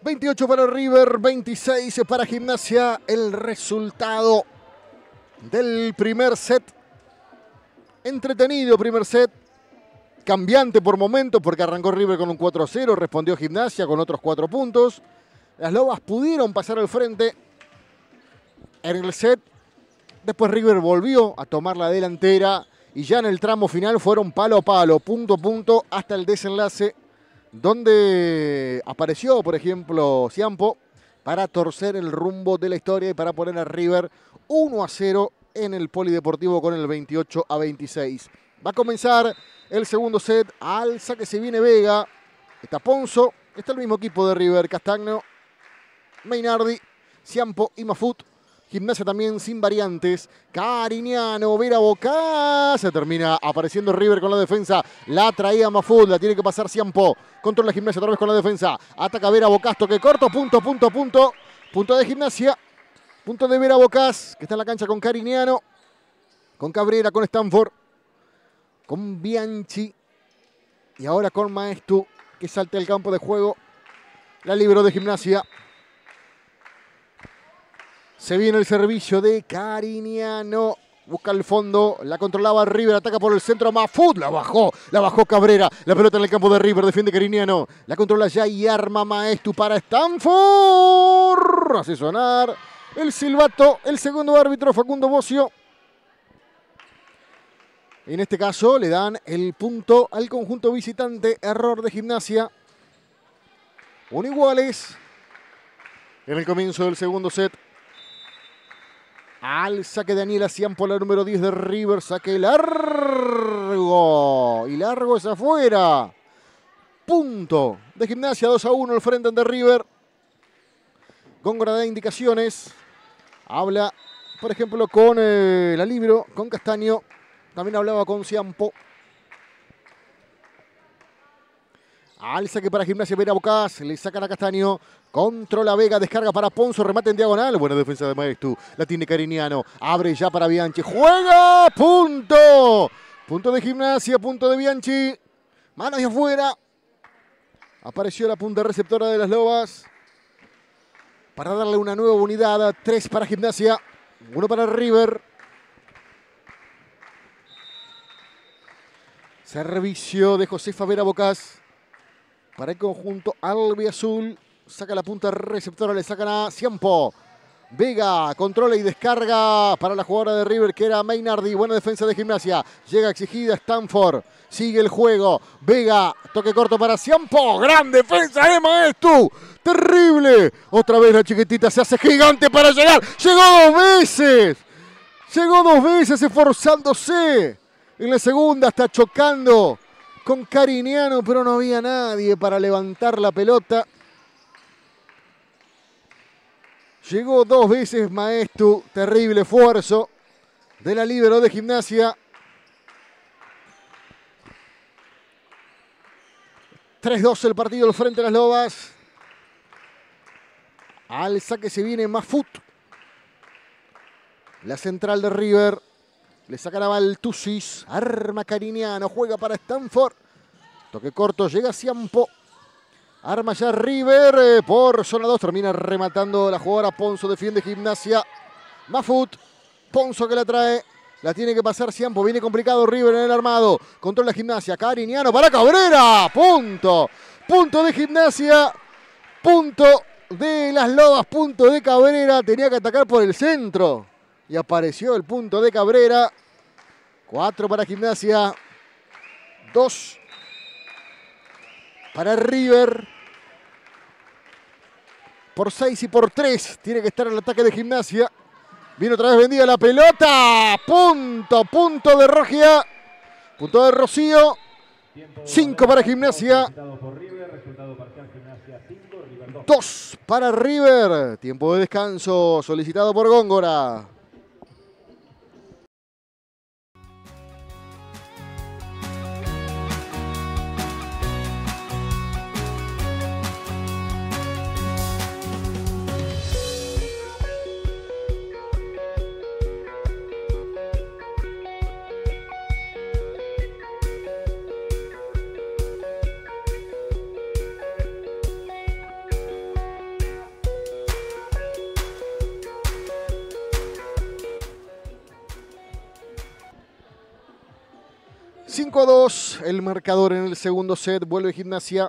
veintiocho para River, veintiséis para Gimnasia. El resultado del primer set. Entretenido primer set. Cambiante por momentos porque arrancó River con un cuatro a cero. Respondió Gimnasia con otros cuatro puntos. Las Lobas pudieron pasar al frente en el set. Después River volvió a tomar la delantera. Y ya en el tramo final fueron palo a palo, punto a punto, hasta el desenlace, donde apareció, por ejemplo, Ciampo para torcer el rumbo de la historia y para poner a River uno a cero en el Polideportivo con el veintiocho a veintiséis. Va a comenzar el segundo set. Al saque se viene Vega. Está Ponzo. Está el mismo equipo de River. Castagno, Mainardi, Ciampo y Mafut. Gimnasia también sin variantes. Cariñano, Vera Bocas. Se termina apareciendo River con la defensa. La traía Mafut. La tiene que pasar Ciampo. Controla Gimnasia otra vez con la defensa. Ataca Vera Bocas. Toque corto. Punto, punto, punto. Punto de Gimnasia. Punto de Vera Bocas, que está en la cancha con Cariñano. Con Cabrera, con Stanford. Con Bianchi. Y ahora con Maestu, que salta al campo de juego. La libró de Gimnasia. Se viene el servicio de Cariñano. Busca el fondo. La controlaba River. Ataca por el centro. Mafut. La bajó. La bajó Cabrera. La pelota en el campo de River. Defiende Cariñano. La controla ya y arma Maestu para Stanford. Hace sonar el silbato. El segundo árbitro, Facundo Bocio. En este caso le dan el punto al conjunto visitante. Error de Gimnasia. Un iguales. En el comienzo del segundo set. Al saque de Daniela Ciampo, la número diez de River. Saque largo. Y largo es afuera. Punto de Gimnasia. dos a uno al frente de River. Góngora da indicaciones. Habla, por ejemplo, con eh, la libro, con Castaño. También hablaba con Ciampo. Al saque para Gimnasia, Vera Bocas. Le sacan a Castaño. Controla Vega, descarga para Ponzo, remate en diagonal. Buena defensa de Maestu. La tiene Cariñano. Abre ya para Bianchi. ¡Juega! ¡Punto! Punto de Gimnasia, punto de Bianchi. Manos de afuera. Apareció la punta receptora de las Lobas. Para darle una nueva unidad. Tres para Gimnasia. Uno para River. Servicio de Josefa Vera Bocas. Para el conjunto albiazul. Saca la punta receptora, le sacan a Ciampo. Vega controla y descarga para la jugadora de River, que era Mainardi. Buena defensa de Gimnasia. Llega exigida Stanford. Sigue el juego. Vega, toque corto para Ciampo. Gran defensa de Maestu. Terrible. Otra vez la chiquitita se hace gigante para llegar. Llegó dos veces. Llegó dos veces esforzándose. En la segunda está chocando con Cariñano, pero no había nadie para levantar la pelota. Llegó dos veces Maestu. Terrible esfuerzo de la líbero de Gimnasia. tres dos el partido al frente de las Lobas. Al saque se viene Mafut. La central de River. Le sacan a Baltusis. Arma Cariñano. Juega para Stanford. Toque corto. Llega Ciampo. Arma ya River. Eh, por zona dos. Termina rematando la jugadora Ponzo. Defiende Gimnasia. Mafut. Ponzo que la trae. La tiene que pasar Ciampo. Viene complicado River en el armado. Controla Gimnasia. Cariñano para Cabrera. Punto. Punto de Gimnasia. Punto de las Lobas. Punto de Cabrera. Tenía que atacar por el centro. Y apareció el punto de Cabrera. Cuatro para Gimnasia. Dos para River. Por seis y por tres. Tiene que estar el ataque de Gimnasia. Viene otra vez vendida la pelota. Punto, punto de Rogia. Punto de Rocío. Cinco para Gimnasia. Dos para River. Tiempo de descanso solicitado por Góngora. cinco a dos el marcador en el segundo set. Vuelve Gimnasia.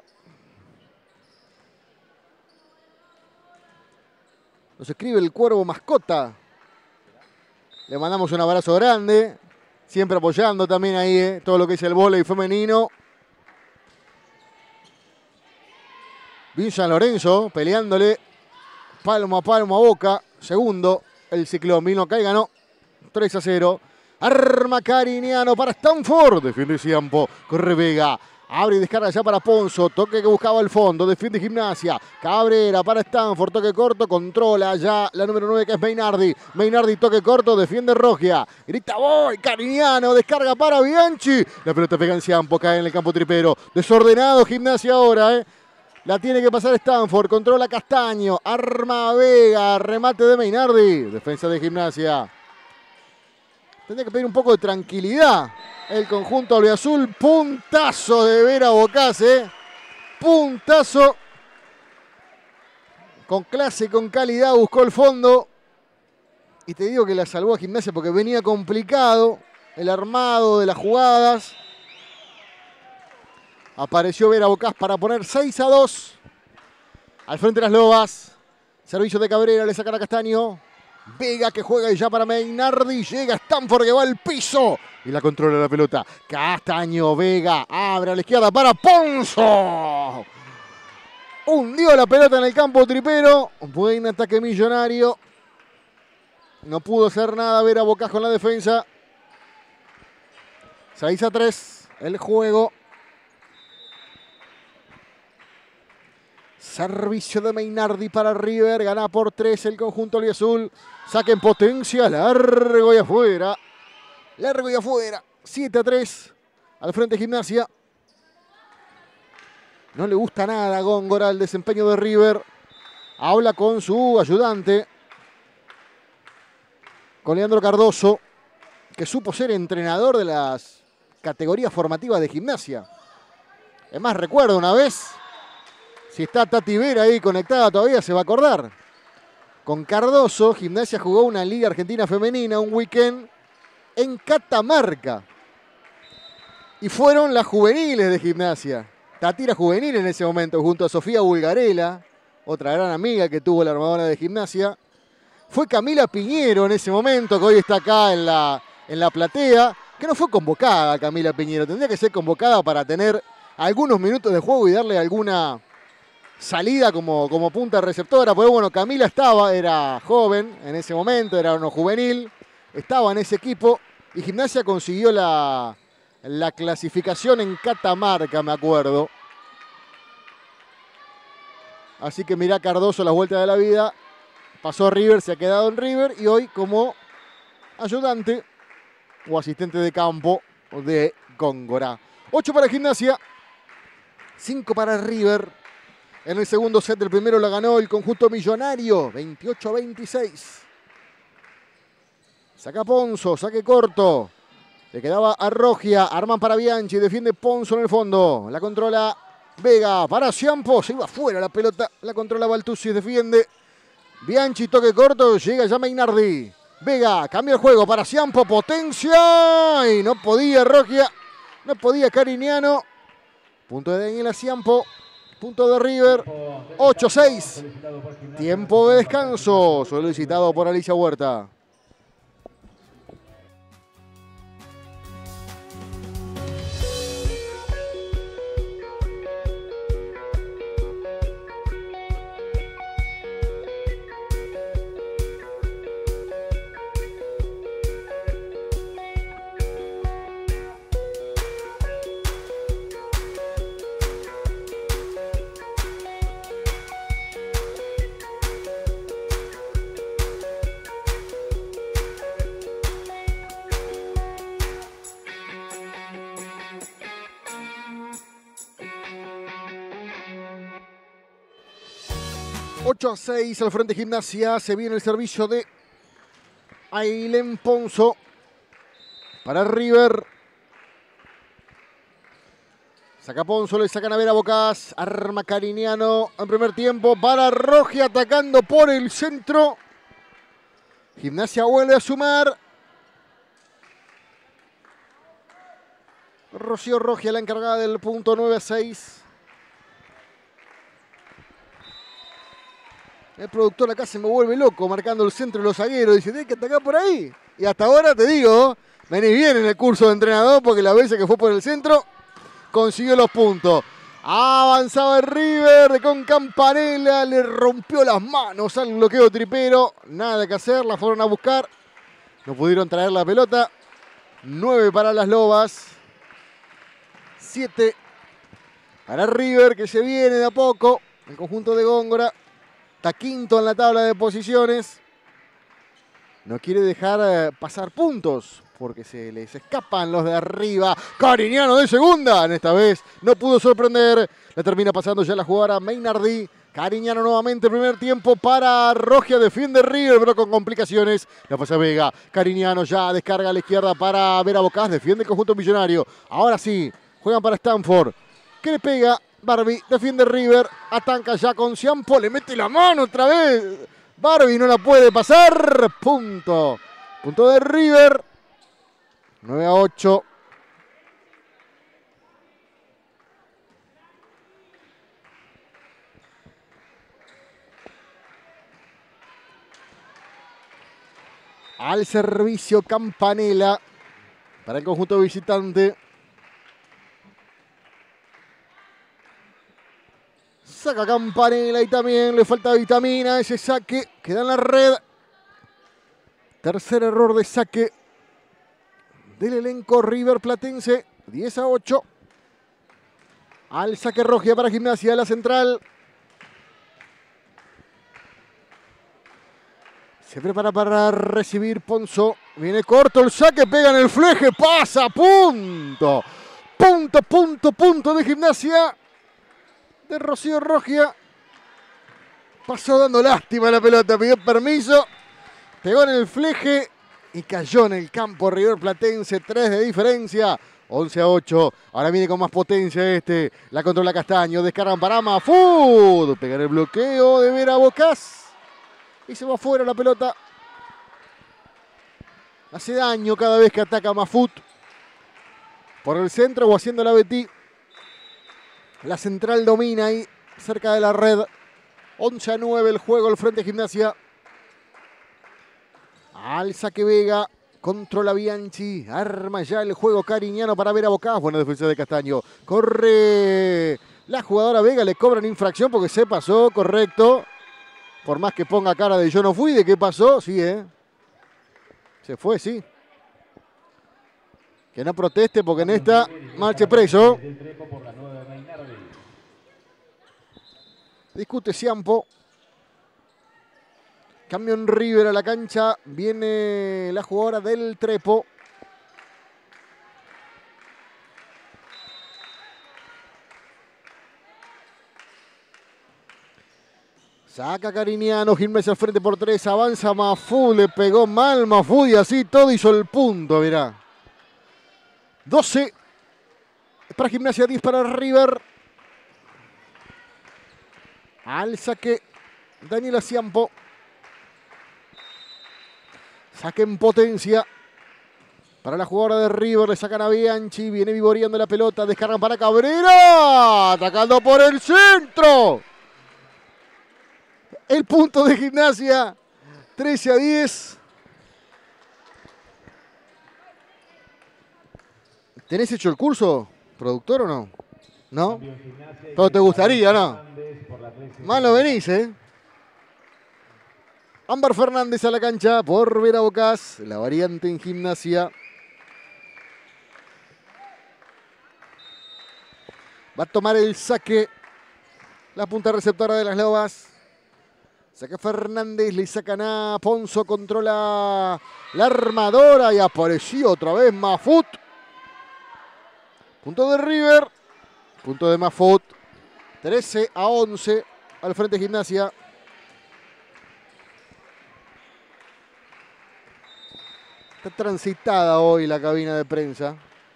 Nos escribe el Cuervo Mascota. Le mandamos un abrazo grande. Siempre apoyando también ahí eh, todo lo que es el vóley femenino. Bien San Lorenzo peleándole palmo a palmo a Boca. Segundo, el Ciclón vino acá y ganó tres a cero. Arma Cariñano para Stanford. Defiende Ciampo. Corre Vega. Abre y descarga ya para Ponzo. Toque que buscaba el fondo. Defiende Gimnasia. Cabrera para Stanford. Toque corto. Controla ya la número nueve que es Mainardi. Mainardi toque corto. Defiende Rogia. Grita voy. Cariñano. Descarga para Bianchi. La pelota pega en Ciampo. Cae en el campo tripero. Desordenado Gimnasia ahora. Eh. La tiene que pasar Stanford. Controla Castaño. Arma Vega. Remate de Mainardi. Defensa de Gimnasia. Tendría que pedir un poco de tranquilidad el conjunto albiazul. Puntazo de Vera Bocás, ¿eh? Puntazo. Con clase, con calidad, buscó el fondo. Y te digo que la salvó a Gimnasia porque venía complicado el armado de las jugadas. Apareció Vera Bocás para poner seis a dos. Al frente de las Lobas. Servicio de Cabrera, le sacan a Castaño. Vega que juega ya para Mainardi. Llega Stanford que va al piso. Y la controla la pelota. Castaño, Vega. Abre a la izquierda para Ponzo. Hundió la pelota en el campo tripero. Buen ataque millonario. No pudo hacer nada Vera Bocás con la defensa. seis a tres el juego. Servicio de Mainardi para River. Gana por tres el conjunto albiazul. Saque en potencia. Largo y afuera. Largo y afuera. siete a tres. Al frente Gimnasia. No le gusta nada a Góngora el desempeño de River. Habla con su ayudante. Con Leandro Cardoso. Que supo ser entrenador de las categorías formativas de Gimnasia. Es más, recuerdo una vez. Si está Tati Vera ahí conectada todavía, se va a acordar. Con Cardoso, Gimnasia jugó una Liga Argentina Femenina, un weekend en Catamarca. Y fueron las juveniles de Gimnasia. Tati era juvenil en ese momento, junto a Sofía Bulgarela, otra gran amiga que tuvo la armadora de Gimnasia. Fue Camila Piñero en ese momento, que hoy está acá en la, en la platea, que no fue convocada Camila Piñero. Tendría que ser convocada para tener algunos minutos de juego y darle alguna salida como, como punta receptora. Pero bueno, Camila estaba, era joven en ese momento, era uno juvenil, estaba en ese equipo y Gimnasia consiguió la, la clasificación en Catamarca, me acuerdo. Así que mirá Cardoso, la vuelta de la vida. Pasó a River, se ha quedado en River y hoy como ayudante o asistente de campo de Góngora. ocho para Gimnasia, cinco para River. En el segundo set del primero la ganó el conjunto millonario, veintiocho a veintiséis. Saca Ponzo, saque corto. Le quedaba a Rogia, arman para Bianchi, defiende Ponzo en el fondo. La controla Vega para Ciampo, se iba afuera la pelota, la controla Baltucci, defiende. Bianchi, toque corto, llega ya Mainardi. Vega, cambia el juego para Ciampo, potencia. Y no podía Rogia, no podía Cariñano. Punto de Daniela Ciampo. Punto de River, ocho a seis. Tiempo de descanso, solicitado por Alicia Huerta. ocho a seis al frente Gimnasia. Se viene el servicio de Ailén Ponzo para River. Saca Ponzo, le sacan a Vera Bocás. Arma Cariñano en primer tiempo para Rogia atacando por el centro. Gimnasia vuelve a sumar. Rocío Rogia, la encargada del punto nueve a seis. El productor acá se me vuelve loco marcando el centro de los zagueros. Dice, tienes que atacar por ahí. Y hasta ahora te digo, venís bien en el curso de entrenador porque las veces que fue por el centro consiguió los puntos. Avanzaba el River con Campanella, le rompió las manos al bloqueo tripero. Nada que hacer, la fueron a buscar. No pudieron traer la pelota. nueve para las Lobas. siete para River, que se viene de a poco. El conjunto de Góngora está quinto en la tabla de posiciones. No quiere dejar eh, pasar puntos porque se les escapan los de arriba. Cariñano de segunda. En esta vez no pudo sorprender. Le termina pasando ya la jugadora Meinardi. Cariñano nuevamente, primer tiempo para Rogia, defiende River, pero con complicaciones. La pasa Vega. Cariñano ya descarga a la izquierda para Vera Bocas. Defiende el conjunto millonario. Ahora sí, juegan para Stanford. ¿Qué le pega? Barbie, defiende River. Atanca ya con Ciampo. Le mete la mano otra vez. Barbie no la puede pasar. Punto. Punto de River. nueve a ocho. Al servicio Campanella para el conjunto visitante. Saca Campanella y también le falta vitamina. Ese saque queda en la red. Tercer error de saque del elenco River Platense. diez a ocho. Al saque Rogia para Gimnasia de la Central. Se prepara para recibir Ponzo. Viene corto el saque, pega en el fleje, pasa, punto. Punto, punto, punto de Gimnasia. De Rocío Rogia. Pasó dando lástima la pelota, pidió permiso. Pegó en el fleje y cayó en el campo River Platense. tres de diferencia. once a ocho. Ahora viene con más potencia este. La controla Castaño. Descargan para Mafud. Pega en el bloqueo de Vera Bocas. Y se va afuera la pelota. Hace daño cada vez que ataca Mafut. Por el centro o haciendo la Betty. La Central domina ahí cerca de la red. once a nueve el juego al frente de Gimnasia. Al saque Vega. Controla Bianchi. Arma ya el juego Cariñano para Vera Bocas. Buena defensa de Castaño. Corre la jugadora Vega. Le cobran infracción porque se pasó. Correcto. Por más que ponga cara de yo no fui, ¿de qué pasó? Sí, ¿eh? Se fue, sí. Que no proteste porque en esta marche preso. Discute Ciampo. Cambio en River a la cancha. Viene la jugadora del Trepo. Saca Cariñano, Gimnasia al frente por tres, avanza Mafú, le pegó mal Mafú y así todo hizo el punto, mirá. doce para Gimnasia, diez para River. Al saque Daniela Ciampo. Saque en potencia para la jugadora de River, le sacan a Bianchi, viene vivoreando la pelota, descargan para Cabrera, atacando por el centro. El punto de Gimnasia, trece a diez. ¿Tenés hecho el curso, productor, o no? ¿No? Pero te gustaría, ¿no? Malo venís, ¿eh? Ámbar Fernández a la cancha por Vera Bocas, la variante en Gimnasia. Va a tomar el saque la punta receptora de las Lobas. Saca Fernández, le sacan a Ponzo, controla la armadora y apareció otra vez Mafut. Punto de River, punto de Mafut. trece a once al frente de Gimnasia. Está transitada hoy la cabina de prensa.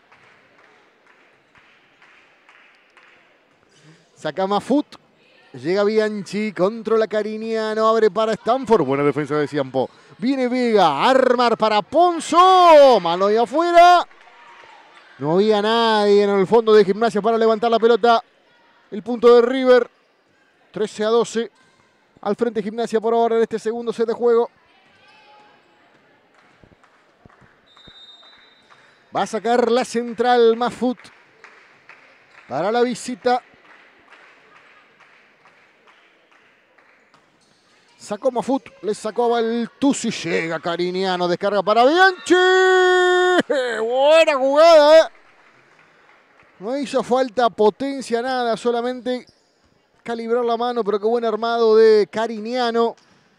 Saca Mafut. Llega Bianchi, controla Cariñano, abre para Stanford. Buena defensa de Ciampo. Viene Vega, armar para Ponzo. Mano y afuera. No había nadie en el fondo de Gimnasia para levantar la pelota. El punto de River. trece a doce. Al frente Gimnasia por ahora en este segundo set de juego. Va a sacar la central Mahfoud para la visita. Sacó Mahfoud, le sacó a Baltuzzi, llega Carignano, descarga para Bianchi. Buena jugada, ¿eh? No hizo falta potencia, nada, solamente calibrar la mano, pero qué buen armado de Carignano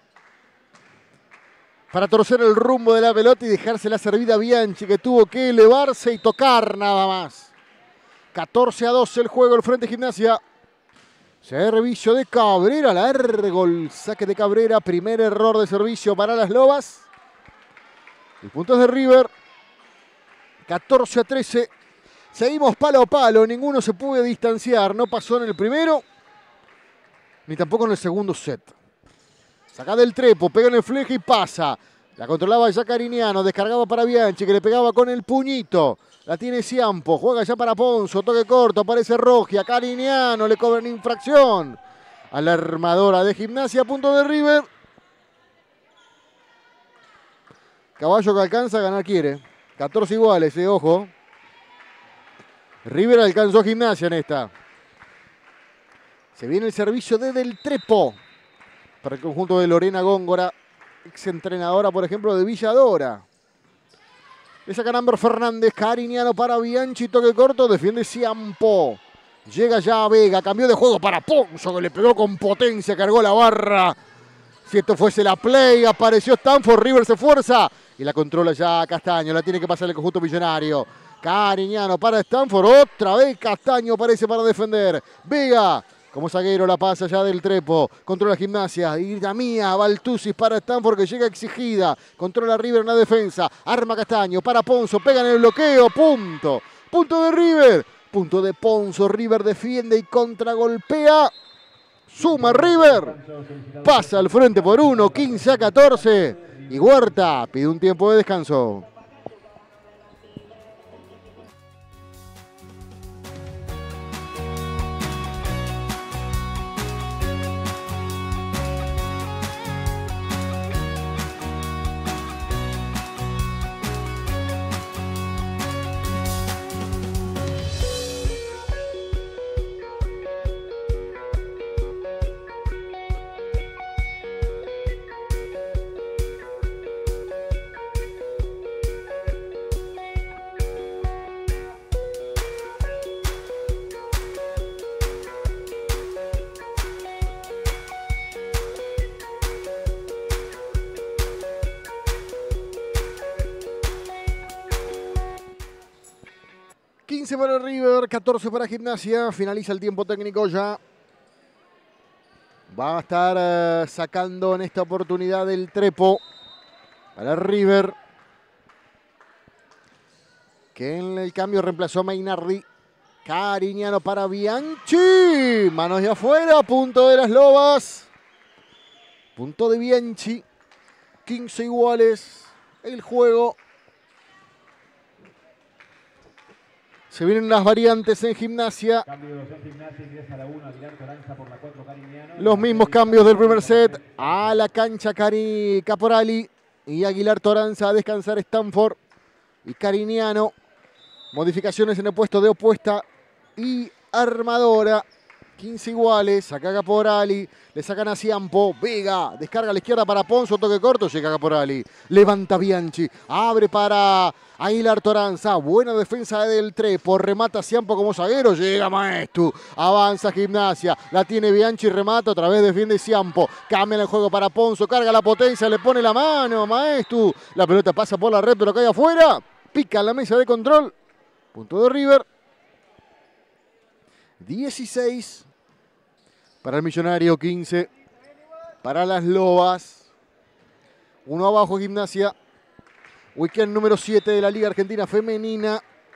para torcer el rumbo de la pelota y dejársela servida a Bianchi, que tuvo que elevarse y tocar nada más. catorce a doce el juego, el frente Gimnasia. Servicio de Cabrera, largo el saque de Cabrera, primer error de servicio para las Lobas. El punto es de River, catorce a trece. Seguimos palo a palo, ninguno se puede distanciar, no pasó en el primero, ni tampoco en el segundo set. Saca del Trepo, pega en el fleje y pasa. La controlaba ya Carignano, descargaba para Bianchi, que le pegaba con el puñito. La tiene Ciampo, juega ya para Ponzo, toque corto, aparece Rogia, Carignano, le cobran infracción a la armadora de Gimnasia, punto de River. Caballo que alcanza a ganar quiere. catorce iguales, eh, ojo. River alcanzó a Gimnasia en esta. Se viene el servicio de Del Trepo para el conjunto de Lorena Góngora, exentrenadora, por ejemplo, de Villadora. Le sacan Amber Fernández, Carignano para Bianchi, toque corto, defiende Ciampo. Llega ya a Vega, cambió de juego para Ponzo, que le pegó con potencia, cargó la barra. Si esto fuese la play, apareció Stanford, River se fuerza y la controla ya Castaño, la tiene que pasar el conjunto millonario. Carignano para Stanford, otra vez Castaño aparece para defender. Vega, como zaguero, la pasa ya Del Trepo. Controla Gimnasia. Y la mía, Baltuzzi para Stanford, que llega exigida. Controla River en la defensa. Arma Castaño para Ponzo. Pega en el bloqueo. Punto. Punto de River. Punto de Ponzo. River defiende y contragolpea. Suma River. Pasa al frente por uno. quince a catorce. Y Huerta pide un tiempo de descanso. quince para River, catorce para Gimnasia. Finaliza el tiempo técnico ya. Va a estar uh, sacando en esta oportunidad el Trepo para River, que en el cambio reemplazó a Mainardi. Carignano para Bianchi. Manos de afuera, punto de las Lobas. Punto de Bianchi. quince iguales el juego. Se vienen las variantes en Gimnasia. Los mismos cambios del primer set. A la cancha Cari Caporali y Aguilar Toranza, a descansar Stanford y Carignano. Modificaciones en el puesto de opuesta y armadora. quince iguales. Saca Caporali. Le sacan a Ciampo. Vega. Descarga a la izquierda para Ponzo. Toque corto. Llega Caporali. Levanta Bianchi. Abre para Aguilar Toranza. Buena defensa del Trepo. Remata Ciampo como zaguero. Llega Maestu. Avanza Gimnasia. La tiene Bianchi. Remata. Otra vez defiende Ciampo. Cambia el juego para Ponzo. Carga la potencia. Le pone la mano. Maestu. La pelota pasa por la red pero cae afuera. Pica en la mesa de control. Punto de River. dieciséis. Para el Millonario, quince. Para las Lobas. Uno abajo Gimnasia. Weekend número siete de la Liga Argentina Femenina.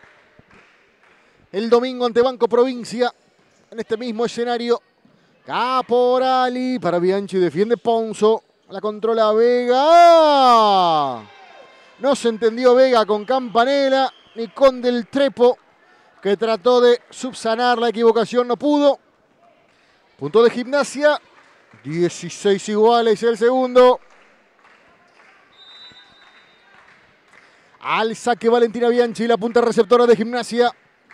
El domingo ante Banco Provincia. En este mismo escenario. Caporali para Bianchi. Defiende Ponzo. La controla Vega. No se entendió Vega con Campanella. ni con Del Trepo, que trató de subsanar la equivocación, no pudo. Punto de Gimnasia, dieciséis iguales el segundo. Al saque Valentina Bianchi, la punta receptora de Gimnasia.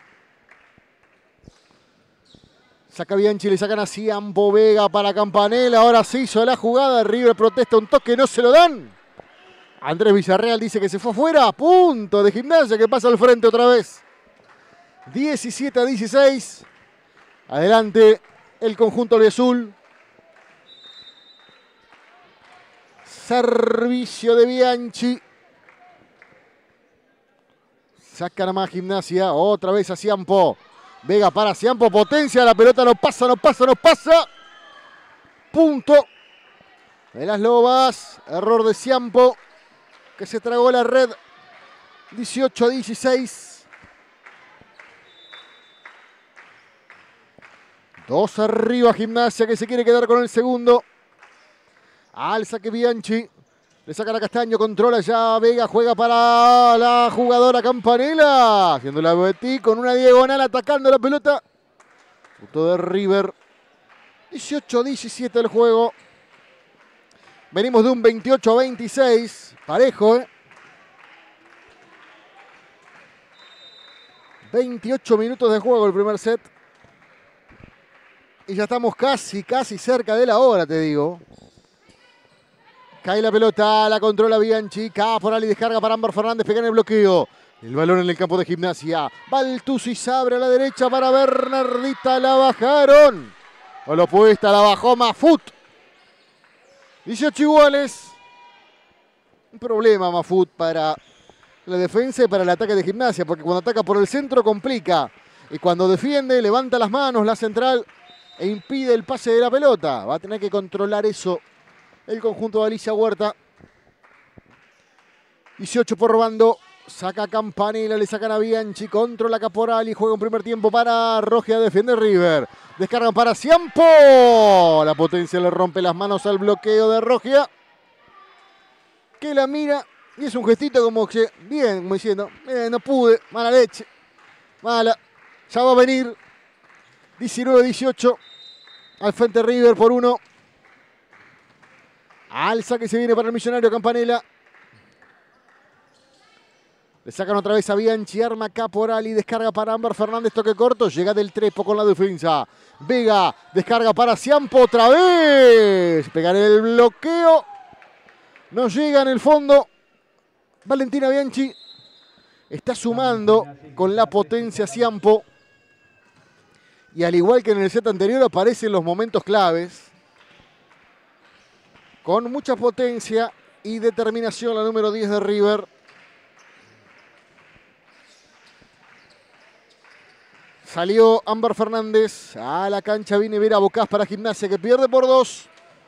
Saca Bianchi, le sacan a Ciampo, Vega para Campanella. Ahora se hizo la jugada. River protesta un toque, no se lo dan. Andrés Villarreal dice que se fue afuera. Punto de Gimnasia que pasa al frente otra vez. diecisiete a dieciséis. Adelante el conjunto albiazul. Servicio de Bianchi. Saca nada más Gimnasia. Otra vez a Ciampo. Vega para Ciampo, potencia, la pelota no pasa, no pasa, no pasa. Punto de las Lobas. Error de Ciampo, que se tragó la red. dieciocho a dieciséis. Dos arriba Gimnasia, que se quiere quedar con el segundo. Al saque Bianchi. Le sacan a Castaño, controla ya Vega, juega para la jugadora Campanella. Haciendo la Betty con una diagonal, atacando la pelota. Punto de River. dieciocho a diecisiete el juego. Venimos de un veintiocho a veintiséis. Parejo, ¿eh? veintiocho minutos de juego el primer set. Y ya estamos casi, casi cerca de la hora, te digo. Cae la pelota, la controla Bianchi. Caporali descarga para Ámbar Fernández, pega en el bloqueo. El balón en el campo de Gimnasia. Baltusi se abre a la derecha para Bernardita. La bajaron. O lo opuesta, la bajó Mafut. dieciocho iguales. Un problema Mafut para la defensa y para el ataque de Gimnasia. Porque cuando ataca por el centro complica. Y cuando defiende, levanta las manos la central e impide el pase de la pelota. Va a tener que controlar eso el conjunto de Alicia Huerta. dieciocho por bando. Saca Campanella, le sacan a Bianchi. Controla Caporali. Juega un primer tiempo para Rogia. Defiende River. Descargan para Ciampo. La potencia le rompe las manos al bloqueo de Rogia, que la mira y es un gestito como que bien, como diciendo, eh, no pude, mala leche. Mala. Ya va a venir. diecinueve dieciocho. Al frente River por uno. Al saque se viene para el millonario Campanella. Le sacan otra vez a Bianchi, arma Caporali, descarga para Ámbar Fernández, toque corto, llega Del Trepo con la defensa. Vega, descarga para Ciampo otra vez. Pegar el bloqueo. No llega en el fondo. Valentina Bianchi está sumando con la potencia Ciampo. Y al igual que en el set anterior aparecen los momentos claves. Con mucha potencia y determinación la número diez de River. Salió Ámbar Fernández. A la cancha viene Vera Bocás para Gimnasia, que pierde por dos.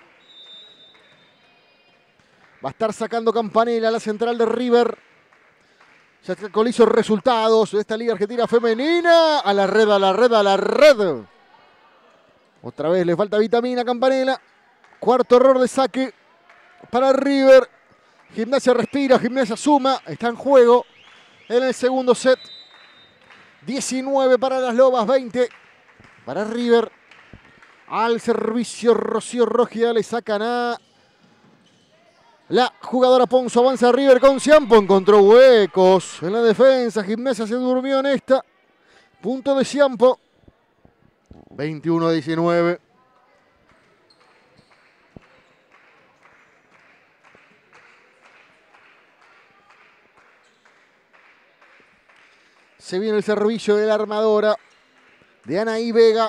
Va a estar sacando Campanella a la central de River. Ya actualizó resultados de esta Liga Argentina Femenina. A la red, a la red, a la red. Otra vez le falta vitamina a Campanella. Cuarto error de saque para River. Gimnasia respira, Gimnasia suma. Está en juego en el segundo set. diecinueve para las Lobas, veinte para River. Al servicio Rocío Rogia, le sacan a la jugadora Ponzo. Avanza River con Ciampo. Encontró huecos en la defensa. Gimnasia se durmió en esta. Punto de Ciampo. veintiuno a diecinueve. Se viene el servicio de la armadora de Anaí Vega.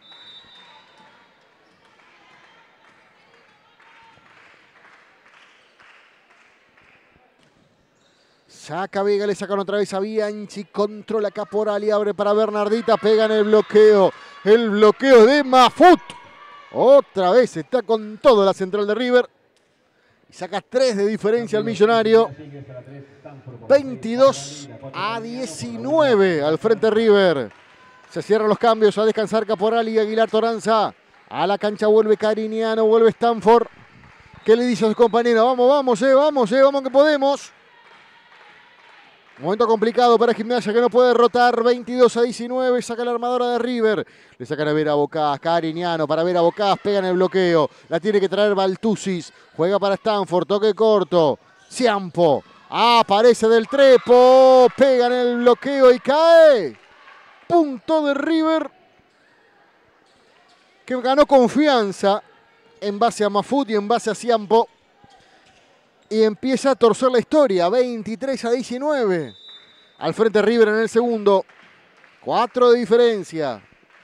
Saca Vega, le sacan otra vez a Bianchi. Controla Caporali, abre para Bernardita. Pega en el bloqueo. El bloqueo de Mafut. Otra vez está con todo la central de River. Y saca tres de diferencia al millonario. veintidós a diecinueve al frente River. Se cierran los cambios. A descansar Caporali y Aguilar Toranza. A la cancha vuelve Cariñano, vuelve Stanford. ¿Qué le dice a su compañero? Vamos, vamos, eh, vamos, eh, vamos que podemos. Momento complicado para Gimnasia que no puede derrotar. veintidós a diecinueve. Saca la armadora de River. Le sacan a Vera Bocás. Cariñano para Vera Bocás. Pega en el bloqueo. La tiene que traer Baltusis. Juega para Stanford. Toque corto. Ciampo. Aparece del Trepo. Pega en el bloqueo y cae. Punto de River, que ganó confianza en base a Mafut y en base a Ciampo. Y empieza a torcer la historia. veintitrés a diecinueve. Al frente River en el segundo. cuatro de diferencia.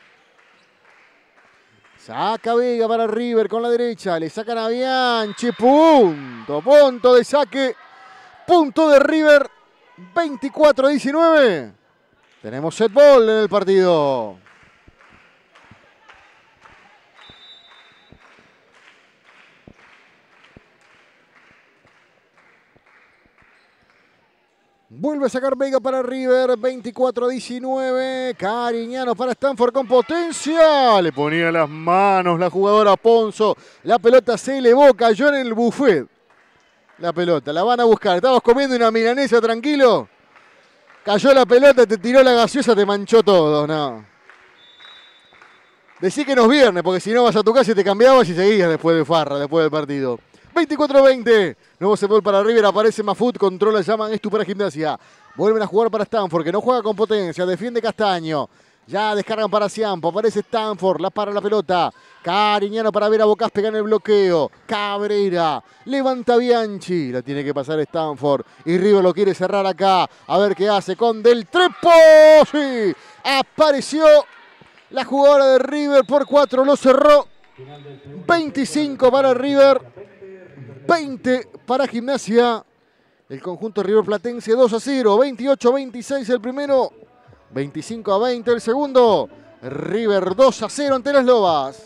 Saca Vega para River con la derecha. Le sacan a Bianchi. Punto. Punto de saque. Punto de River. veinticuatro a diecinueve. Tenemos set ball en el partido. Vuelve a sacar Vega para River, veinticuatro a diecinueve. Cariñano para Stanford con potencia. Le ponía las manos la jugadora Ponzo. La pelota se elevó, cayó en el buffet. La pelota, la van a buscar. Estabas comiendo una milanesa tranquilo. Cayó la pelota, te tiró la gaseosa, te manchó todo. No. Decí que no es viernes, porque si no vas a tu casa y te cambiabas y seguías después de farra, después del partido. veinticuatro a veinte. Nuevo set ball para River. Aparece Mafut. Controla, llaman esto para Gimnasia. Vuelven a jugar para Stanford, que no juega con potencia. Defiende Castaño. Ya descargan para Ciampo. Aparece Stanford. La para la pelota. Cariñano para Vera Bocás. Pega en el bloqueo. Cabrera. Levanta Bianchi. La tiene que pasar Stanford. Y River lo quiere cerrar acá. A ver qué hace con Del Trepo. Sí. Apareció la jugadora de River por cuatro. Lo cerró. veinticinco para River. veinte para Gimnasia. El conjunto River Platense dos a cero. veintiocho a veintiséis el primero. veinticinco a veinte el segundo. River dos a cero ante las Lobas.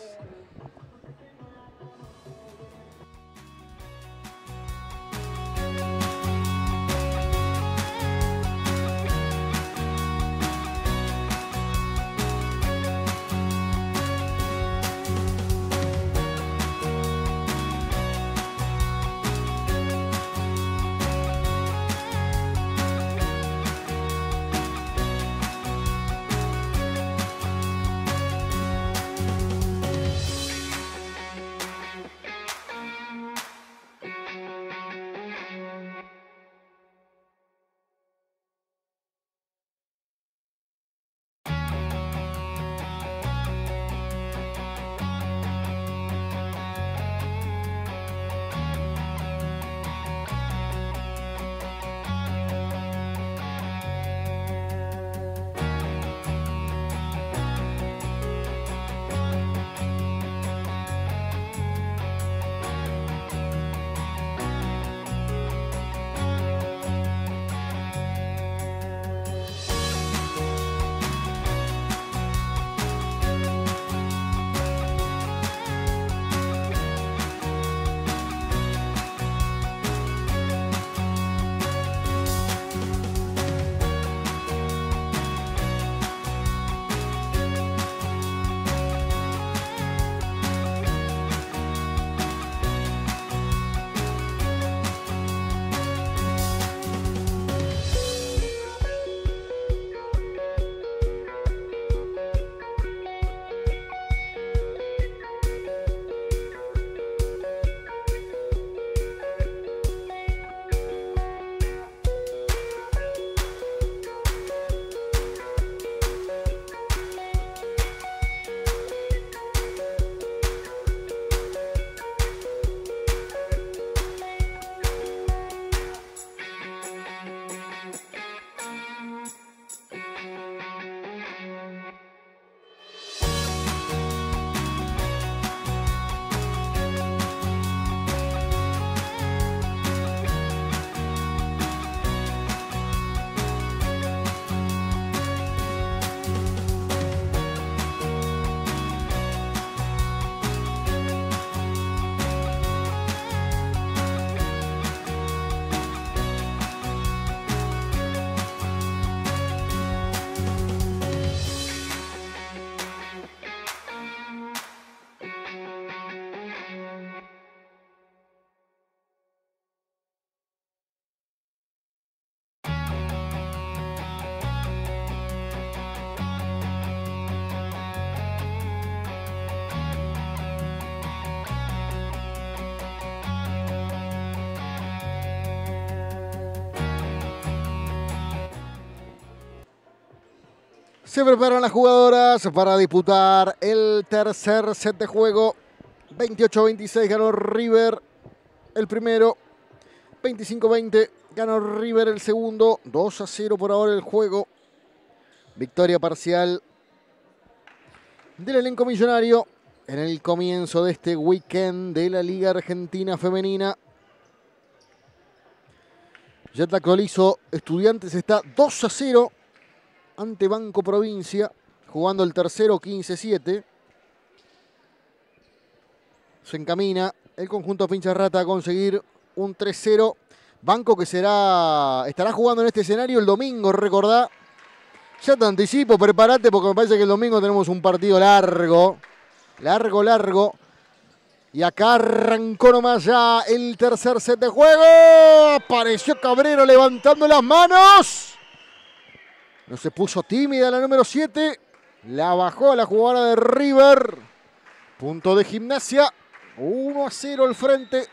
Se preparan las jugadoras para disputar el tercer set de juego. veintiocho a veintiséis ganó River el primero. veinticinco a veinte ganó River el segundo. dos a cero por ahora el juego. Victoria parcial del elenco millonario en el comienzo de este weekend de la Liga Argentina Femenina. Ya te actualizo, Estudiantes está dos a cero ante Banco Provincia, jugando el tercero quince a siete. Se encamina el conjunto Pincharrata a conseguir un tres cero. Banco que será estará jugando en este escenario el domingo, recordá. Ya te anticipo, prepárate porque me parece que el domingo tenemos un partido largo. Largo, largo. Y acá arrancó nomás ya el tercer set de juego. Apareció Cabrero levantando las manos. No se puso tímida la número siete. La bajó a la jugadora de River. Punto de Gimnasia. uno a cero al frente.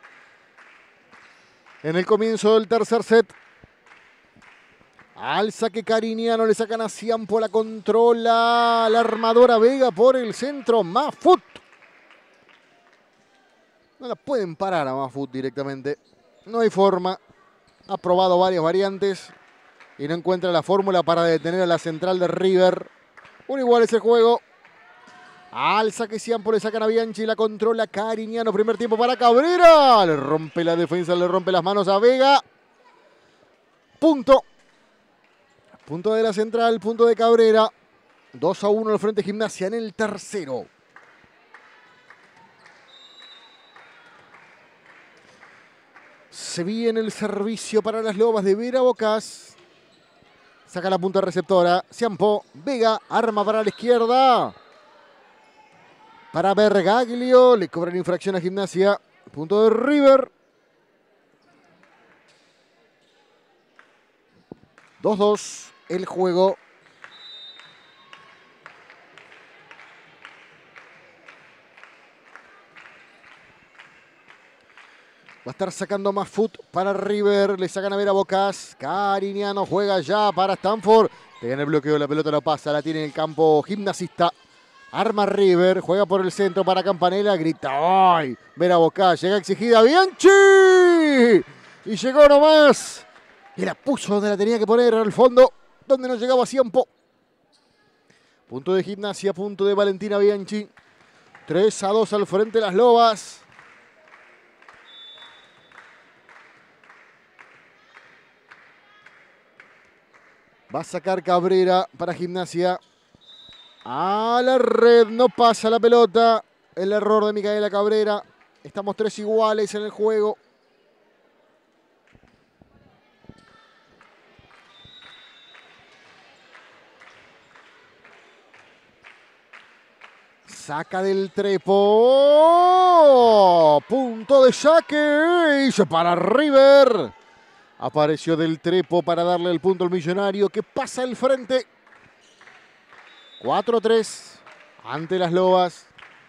En el comienzo del tercer set. Al saque Cariñano le sacan a Ciampo, la controla la armadora Vega por el centro. Mafut. No la pueden parar a Mafut directamente. No hay forma. Ha probado varias variantes y no encuentra la fórmula para detener a la central de River. Un igual es el juego. Al saque Ciampo le sacan a Bianchi, la controla Cariñano. Primer tiempo para Cabrera. Le rompe la defensa, le rompe las manos a Vega. Punto. Punto de la central, punto de Cabrera. dos a uno al frente Gimnasia en el tercero. Se viene el servicio para las Lobas de Vera Bocas. Saca la punta receptora. Ciampo, Vega, arma para la izquierda. Para Bergaglio, le cobran infracción a Gimnasia. Punto de River. dos dos. El juego. Va a estar sacando más foot para River. Le sacan a ver a Bocas. Cariñano juega ya para Stanford. Pega en el bloqueo, la pelota la pasa. La tiene en el campo Gimnasista. Arma River. Juega por el centro para Campanella. Grita. ¡Ay! Vera Bocas. Llega exigida Bianchi. Y llegó nomás. Y la puso donde la tenía que poner al fondo. Donde no llegaba Ciampo. Punto de Gimnasia, punto de Valentina Bianchi. tres a dos al frente las Lobas. Va a sacar Cabrera para Gimnasia. A la red, no pasa la pelota. El error de Micaela Cabrera. Estamos tres iguales en el juego. Saca del Trepo. Punto de saque. Y se para River. Apareció del Trepo para darle el punto al millonario que pasa al frente. cuatro a tres ante las Lobas.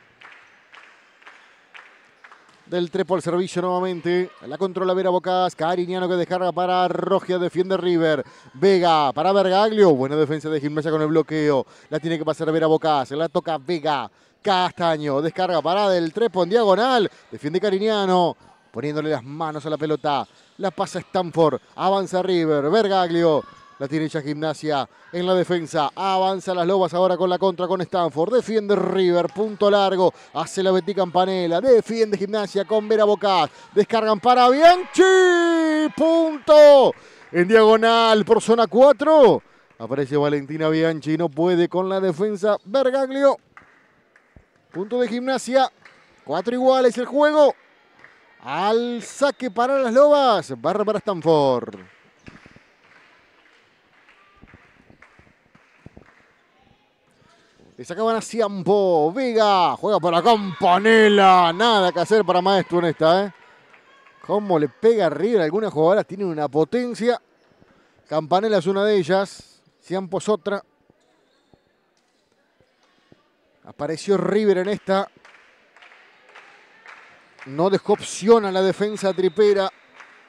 Del Trepo al servicio nuevamente. La controla Vera Bocas. Cariñano que descarga para Rogia. Defiende River. Vega para Bergaglio. Buena defensa de Gimnasia con el bloqueo. La tiene que pasar Vera Bocas. La toca Vega. Castaño. Descarga para Del Trepo en diagonal. Defiende Cariñano. Poniéndole las manos a la pelota. La pasa Stanford. Avanza River. Bergaglio. La tiene ya Gimnasia en la defensa. Avanza las Lobas ahora con la contra con Stanford. Defiende River. Punto largo. Hace la Betty Campanella. Defiende Gimnasia con Vera Bocas. Descargan para Bianchi. Punto. En diagonal por zona cuatro. Aparece Valentina Bianchi. No puede con la defensa. Bergaglio. Punto de Gimnasia. Cuatro iguales el juego. Al saque para las Lobas. Barra para Stanford. Le sacaban a Ciampo. Vega. Juega para Campanella. Nada que hacer para Maestro en esta, ¿eh? Cómo le pega arriba. Algunas jugadoras tienen una potencia. Campanella es una de ellas. Ciampo es otra. Apareció River en esta. No dejó opción a la defensa tripera.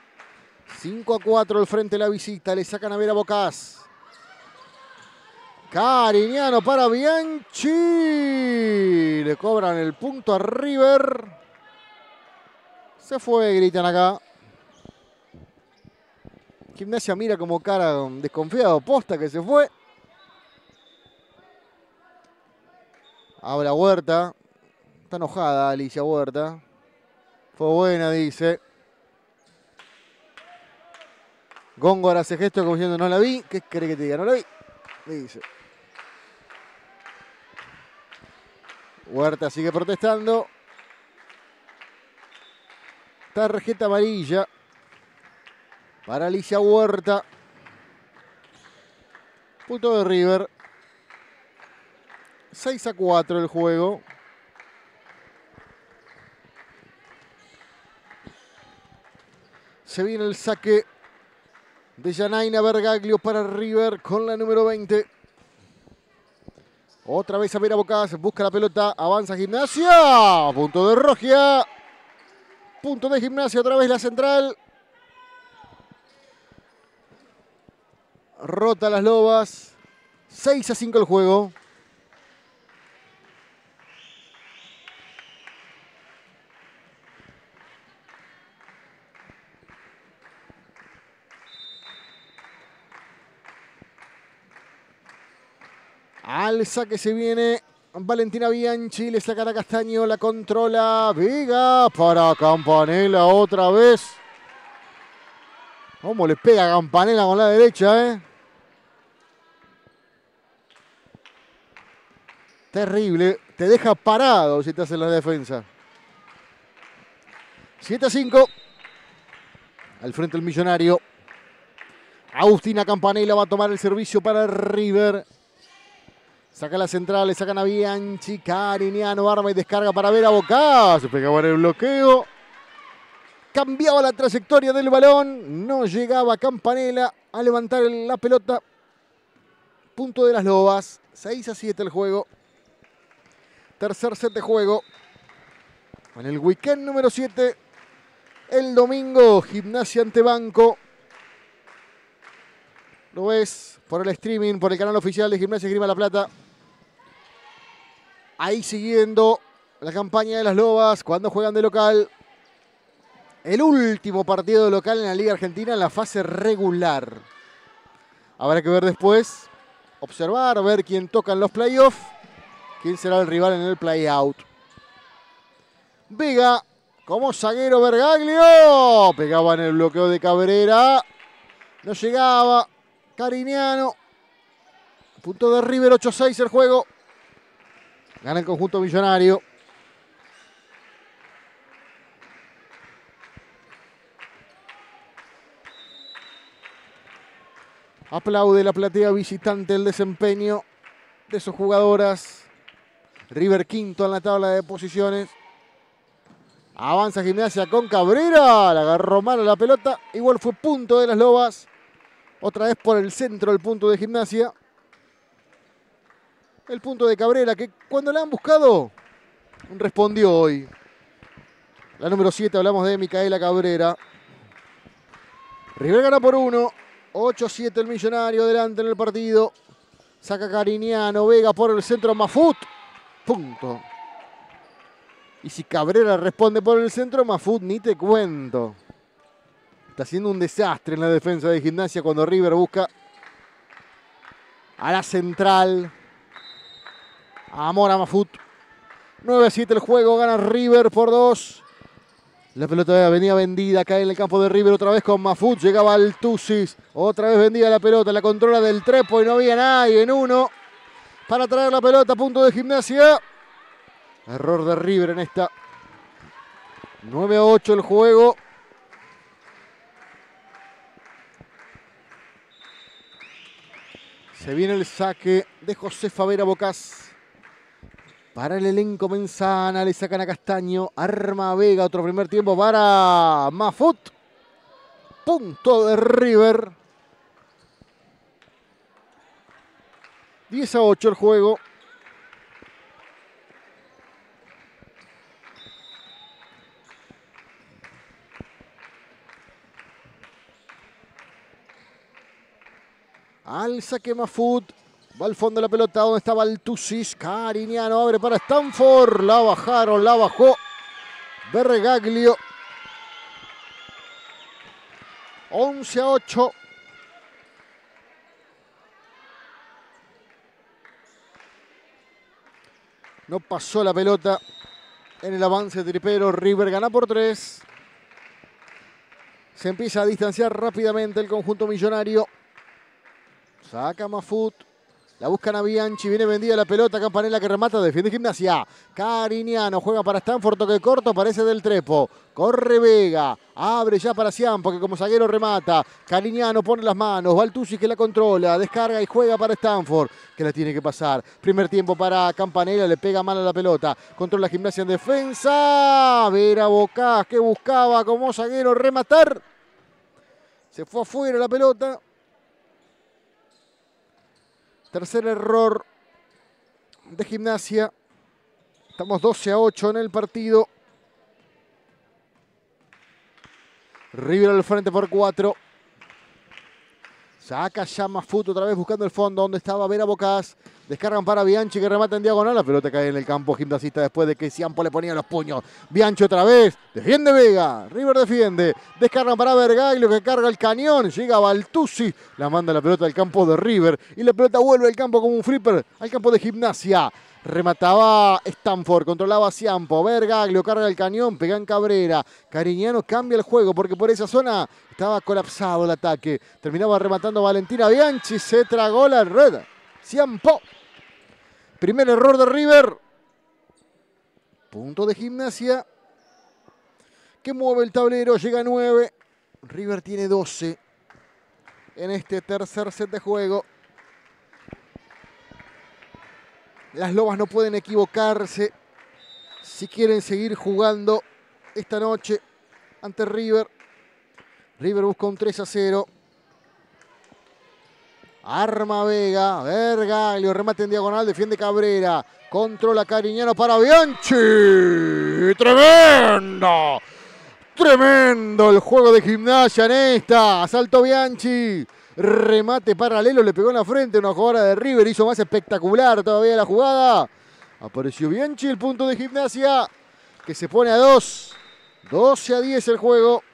cinco a cuatro al frente de la visita. Le sacan a Vera Bocas. Cariñano para Bianchi. Le cobran el punto a River. Se fue, gritan acá. Gimnasia mira como cara desconfiado. Posta que se fue. Habla Huerta. Está enojada Alicia Huerta. Fue buena, dice. Góngora hace gesto como diciendo no la vi. ¿Qué cree que te diga? No la vi. Dice. Huerta sigue protestando. Tarjeta amarilla para Alicia Huerta. Punto de River. seis a cuatro el juego. Se viene el saque de Janaina Bergaglio para River con la número veinte. Otra vez a Vera Bocas, busca la pelota, avanza Gimnasia. Punto de Rogia. Punto de Gimnasia, otra vez la central. Rota las Lobas. seis a cinco el juego. Al saque se viene Valentina Bianchi, le saca a Castaño, la controla Vega para Campanella otra vez. ¿Cómo le pega a Campanella con la derecha, eh? Terrible, te deja parado si te hace la defensa. siete a cinco. Al frente el Millonario. Agustina Campanella va a tomar el servicio para River. Saca la central, le sacan a Bianchi, Cariñano, arma y descarga para Vera Bocas. Se pegaba en el bloqueo. Cambiaba la trayectoria del balón. No llegaba Campanella a levantar la pelota. Punto de las Lobas. seis a siete el juego. Tercer set de juego. En el weekend número siete. El domingo, Gimnasia ante Banco. Lo ves por el streaming, por el canal oficial de Gimnasia Esgrima La Plata. Ahí siguiendo la campaña de las Lobas cuando juegan de local. El último partido de local en la Liga Argentina en la fase regular. Habrá que ver después, observar, ver quién toca en los playoffs, quién será el rival en el playout. Vega como zaguero Bergaglio. Pegaba en el bloqueo de Cabrera. No llegaba. Cariñano. Punto de River, ocho a seis el juego. Gana el conjunto millonario. Aplaude la platea visitante el desempeño de sus jugadoras. River quinto en la tabla de posiciones. Avanza Gimnasia con Cabrera. La agarró mal a la pelota. Igual fue punto de las Lobas. Otra vez por el centro el punto de Gimnasia. El punto de Cabrera que cuando la han buscado respondió hoy. La número siete, hablamos de Micaela Cabrera. River gana por uno. ocho a siete el Millonario delante en el partido. Saca Cariñano, Vega por el centro, Mafut. Punto. Y si Cabrera responde por el centro, Mafut ni te cuento. Está haciendo un desastre en la defensa de Gimnasia cuando River busca a la central. Amor a Mafut. nueve a siete el juego, gana River por dos. La pelota venía vendida, cae en el campo de River otra vez con Mafut. Llegaba al Tusis, otra vez vendida la pelota, la controla del Trepo y no había nadie en uno para traer la pelota a punto de Gimnasia. Error de River en esta. nueve a ocho el juego. Se viene el saque de Josefa Vera Bocas. Para el elenco Menzana, le sacan a Castaño. Arma Vega, otro primer tiempo para Mafut. Punto de River. diez a ocho el juego. Al saque Mafut. Va al fondo de la pelota, donde estaba el Tusis. Cariñano abre para Stanford. La bajaron, la bajó Bergaglio. once a ocho. No pasó la pelota en el avance tripero. River gana por tres. Se empieza a distanciar rápidamente el conjunto millonario. Saca Mafut. La buscan a Bianchi. Viene vendida la pelota. Campanella que remata. Defiende Gimnasia. Cariñano juega para Stanford. Toque corto. Aparece Del Trepo. Corre Vega. Abre ya para Ciampo que como zaguero remata. Cariñano pone las manos. Baltucci que la controla. Descarga y juega para Stanford que la tiene que pasar. Primer tiempo para Campanella. Le pega mal a la pelota. Controla Gimnasia en defensa. Vera Bocás que buscaba como zaguero rematar. Se fue afuera la pelota. Tercer error de Gimnasia. Estamos doce a ocho en el partido. River al frente por cuatro. Saca ya Mafut otra vez buscando el fondo donde estaba Vera Bocás. Descargan para Bianchi que remata en diagonal. La pelota cae en el campo gimnasista después de que Ciampo le ponía los puños. Bianchi otra vez. Defiende Vega. River defiende. Descargan para Bergaglio que carga el cañón. Llega Baltucci. La manda la pelota al campo de River. Y la pelota vuelve al campo como un flipper. Al campo de Gimnasia. Remataba Stanford, controlaba Ciampo, Bergaglio carga el cañón, pega en Cabrera. Cariñano cambia el juego porque por esa zona estaba colapsado el ataque. Terminaba rematando Valentina Bianchi, se tragó la red. Ciampo. Primer error de River. Punto de Gimnasia. Que mueve el tablero, llega a nueve. River tiene doce en este tercer set de juego. Las Lobas no pueden equivocarse si quieren seguir jugando esta noche ante River. River busca un tres a cero. Arma Vega, Bergaglio, remate en diagonal, defiende Cabrera. Controla Cariñano para Bianchi. ¡Tremendo! ¡Tremendo el juego de Gimnasia en esta! Asalto Bianchi. Remate paralelo, le pegó en la frente. Una jugadora de River hizo más espectacular todavía la jugada. Apareció Bianchi, el punto de Gimnasia, que se pone a dos. doce a diez el juego.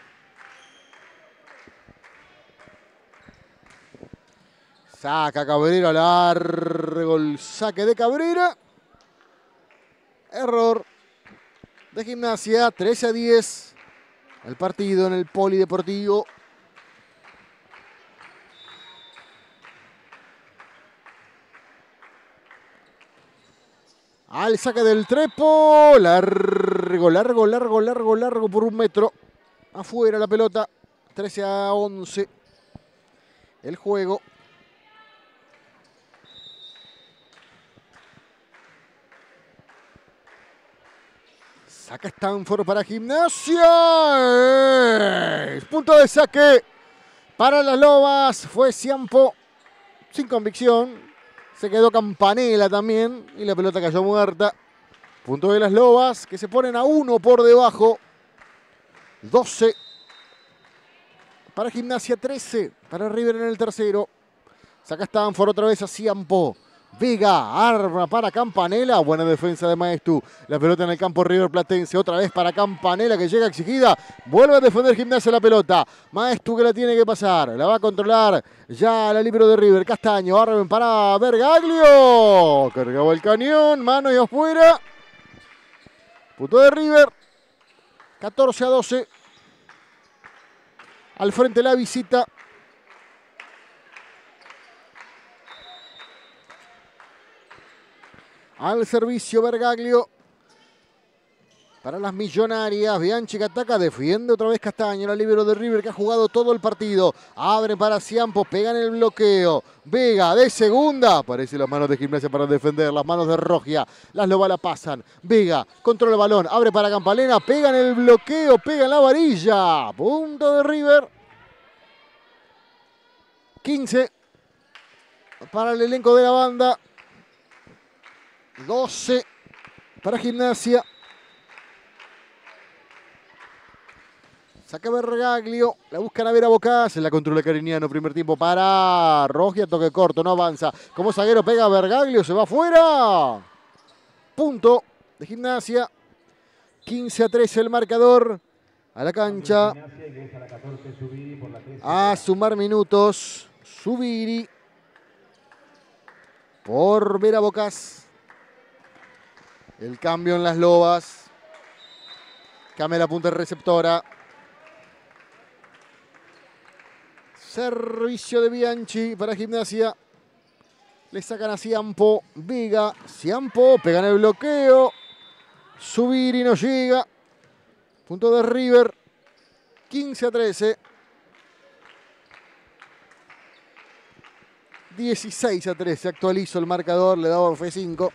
Saca Cabrera, largo el saque de Cabrera. Error de Gimnasia, trece a diez. El partido en el Polideportivo. Al saque del Trepo. Largo, largo, largo, largo, largo por un metro. Afuera la pelota. trece a once. El juego. Saca Stanford para Gimnasia. Punto de saque para las Lobas. Fue Ciampo sin convicción. Se quedó Campanella también y la pelota cayó muerta. Punto de las Lobas que se ponen a uno por debajo. doce para Gimnasia, trece para River en el tercero. Saca Stanford otra vez a Ciampo. Vega, arma para Campanella. Buena defensa de Maestu. La pelota en el campo River Platense. Otra vez para Campanella que llega exigida. Vuelve a defender Gimnasia la pelota. Maestu que la tiene que pasar. La va a controlar ya la libero de River. Castaño, arma para Bergaglio. Cargaba el cañón. Mano y afuera. Punto de River. catorce a doce. Al frente la visita. Al servicio Bergaglio. Para las millonarias. Bianchi que ataca. Defiende otra vez Castaño. La libero de River que ha jugado todo el partido. Abre para Ciampo. Pegan el bloqueo. Vega de segunda. Aparece las manos de Gimnasia para defender. Las manos de Rogia. Las Lobas la pasan. Vega controla el balón. Abre para Campanella. Pegan el bloqueo. Pegan la varilla. Punto de River. quince. Para el elenco de la banda. doce para Gimnasia. Saca Bergaglio, la buscan a Vera Bocas, se la controla Cariñano, primer tiempo para Rogia, toque corto, no avanza. Como zaguero pega a Bergaglio, se va afuera. Punto de Gimnasia, quince a trece el marcador. A la cancha, a sumar minutos, Zubiri por Vera Bocas. El cambio en las Lobas. Cambia la punta receptora. Servicio de Bianchi para Gimnasia. Le sacan a Ciampo. Vega. Ciampo. Pegan el bloqueo. Zubiri no llega. Punto de River. quince a trece. dieciséis a trece. Actualizo el marcador. Le daba F cinco.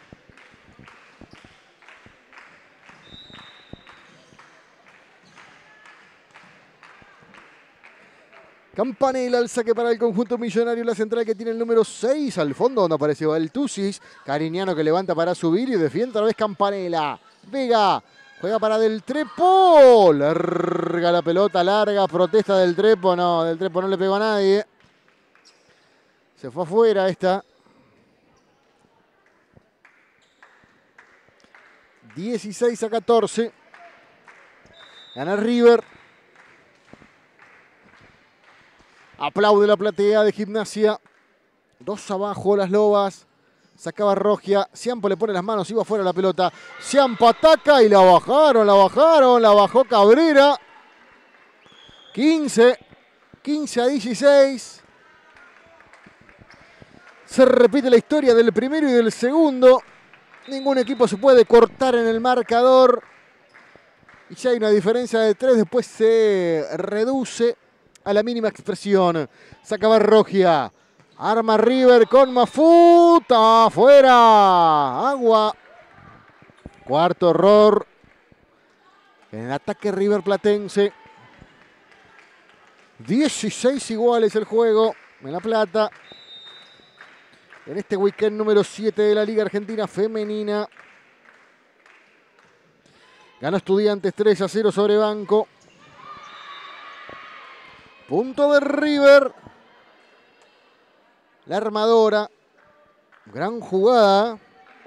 Campanella al saque para el conjunto millonario. La central que tiene el número seis. Al fondo donde apareció el Tusis. Cariñano que levanta para subir y defiende otra vez Campanella. Vega. Juega para Del Trepo. Larga la pelota, larga. Protesta Del Trepo. No, Del Trepo no le pegó a nadie. Se fue afuera esta. dieciséis a catorce. Gana River. Aplaude la platea de Gimnasia. Dos abajo las Lobas. Sacaba Rogia. Ciampo le pone las manos. Iba fuera la pelota. Ciampo ataca y la bajaron, la bajaron. La bajó Cabrera. quince. quince a dieciséis. Se repite la historia del primero y del segundo. Ningún equipo se puede cortar en el marcador. Y ya hay una diferencia de tres. Después se reduce a la mínima expresión. Sacaba Rogia. Arma River con Mafuta. Afuera. Agua. Cuarto error. En el ataque River Platense. dieciséis iguales el juego en La Plata. En este weekend número siete de la Liga Argentina Femenina. Ganó Estudiantes tres a cero sobre Banco. Punto de River. La armadora. Gran jugada.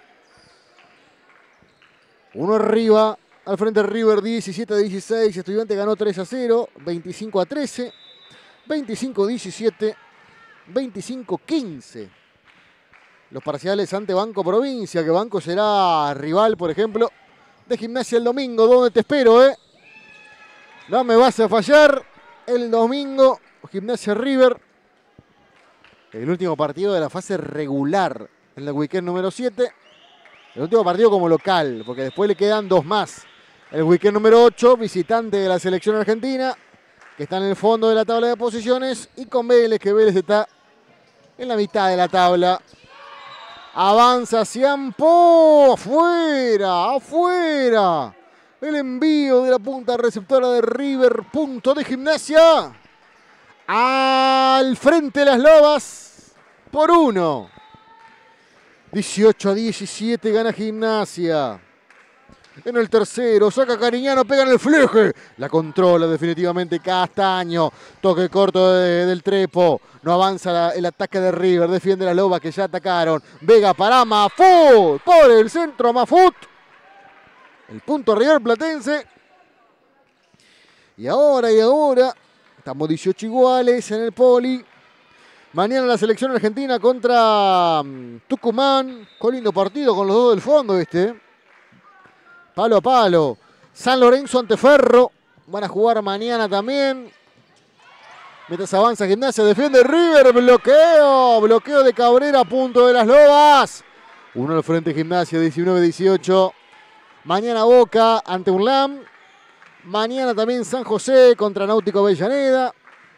Uno arriba. Al frente de River diecisiete a dieciséis. Estudiantes ganó tres a cero. veinticinco a trece. veinticinco a diecisiete. veinticinco a quince. Los parciales ante Banco Provincia. Que Banco será rival, por ejemplo, de Gimnasia el domingo. ¿Dónde te espero, eh? No me vas a fallar. El domingo, Gimnasia River. El último partido de la fase regular en el weekend número siete. El último partido como local, porque después le quedan dos más. El weekend número ocho, visitante de la selección argentina, que está en el fondo de la tabla de posiciones. Y con Vélez, que Vélez está en la mitad de la tabla. Avanza Ciampo. Afuera, afuera. El envío de la punta receptora de River. Punto de Gimnasia. Al frente de las Lobas. Por uno. dieciocho a diecisiete gana Gimnasia. En el tercero, saca Cariñano, pega en el fleje. La controla definitivamente Castaño. Toque corto de, del Trepo. No avanza la, el ataque de River. Defiende las Lobas que ya atacaron. Vega para Mafut. Por el centro Mafut. El punto River Platense. Y ahora, y ahora. Estamos dieciocho iguales en el Poli. Mañana la selección argentina contra um, Tucumán. Qué lindo partido con los dos del fondo este. Palo a palo. San Lorenzo ante Ferro. Van a jugar mañana también. Mientras avanza Gimnasia, defiende River. Bloqueo. Bloqueo de Cabrera. Punto de las Lobas. Uno al frente Gimnasia. diecinueve a dieciocho. Mañana Boca ante Urlam. Mañana también San José contra Náutico Avellaneda.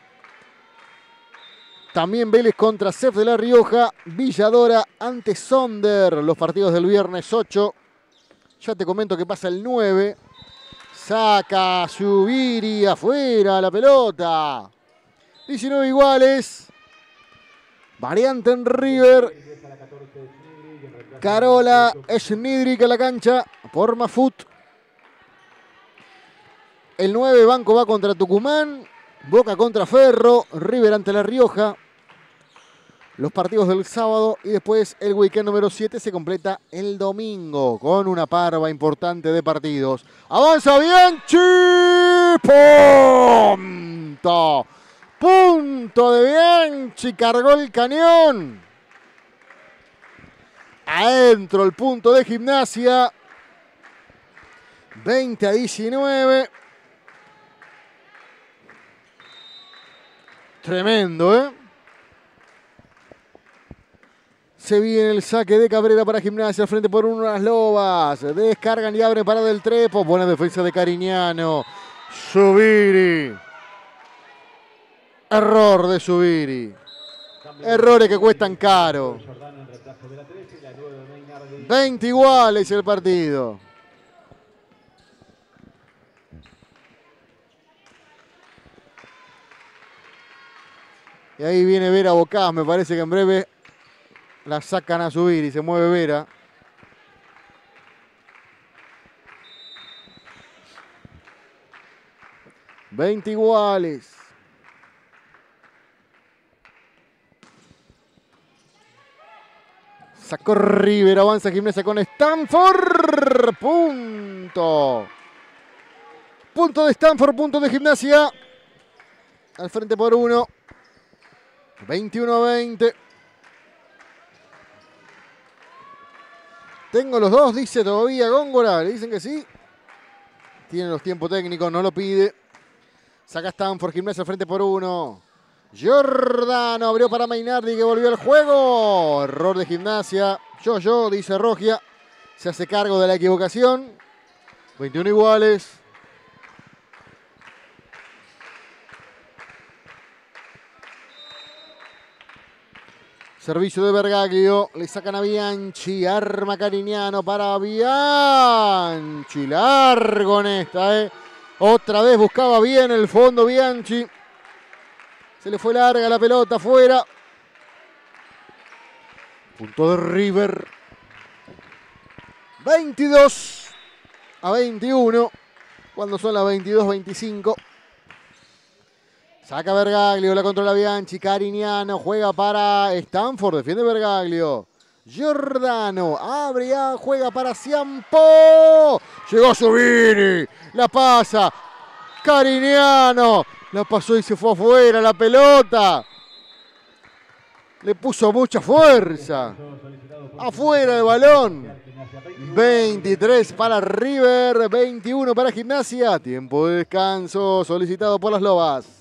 También Vélez contra C E F de La Rioja. Villadora ante Sonder. Los partidos del viernes ocho. Ya te comento que pasa el nueve. Saca Zubiri afuera la pelota. diecinueve iguales. Variante en River. Carola Schnidrik a la cancha por Mafut. El nueve, Banco va contra Tucumán. Boca contra Ferro. River ante La Rioja. Los partidos del sábado y después el weekend número siete se completa el domingo con una parva importante de partidos. ¡Avanza Bianchi! ¡Punto! ¡Punto de Bianchi! Cargó el cañón. Adentro el punto de Gimnasia. veinte a diecinueve. Tremendo, ¿eh? Se viene el saque de Cabrera para Gimnasia. Al frente por uno las Lobas. Descargan y abren para Del Trepo. Buena defensa de Cariñano. Zubiri. Error de Zubiri. Errores que cuestan caro. veinte iguales el partido. Y ahí viene Vera Bocás. Me parece que en breve la sacan a subir y se mueve Vera. veinte iguales. Sacó River, avanza Gimnasia con Stanford. Punto. Punto de Stanford, punto de Gimnasia. Al frente por uno. veintiuno a veinte. Tengo los dos, dice todavía Góngora. Le dicen que sí. Tiene los tiempos técnicos, no lo pide. Saca Stanford, Gimnasia al frente por uno. Giordano abrió para Mainardi que volvió al juego. Error de Gimnasia. Yo, yo, dice Rogia. Se hace cargo de la equivocación. veintiuno iguales. Servicio de Bergaglio, le sacan a Bianchi, arma Cariñano para Bianchi, largo en esta, ¿eh? Otra vez buscaba bien el fondo Bianchi, se le fue larga la pelota afuera. Punto de River, veintidós a veintiuno, cuando son las veintidós veinticinco. Saca Bergaglio, la controla Bianchi, Cariñano juega para Stanford, defiende Bergaglio. Giordano, abre ya, juega para Ciampo. Llegó Zubiri, la pasa. Cariñano, la pasó y se fue afuera la pelota. Le puso mucha fuerza. Afuera el balón. veintitrés para River, veintiuno para Gimnasia. Tiempo de descanso solicitado por las Lobas.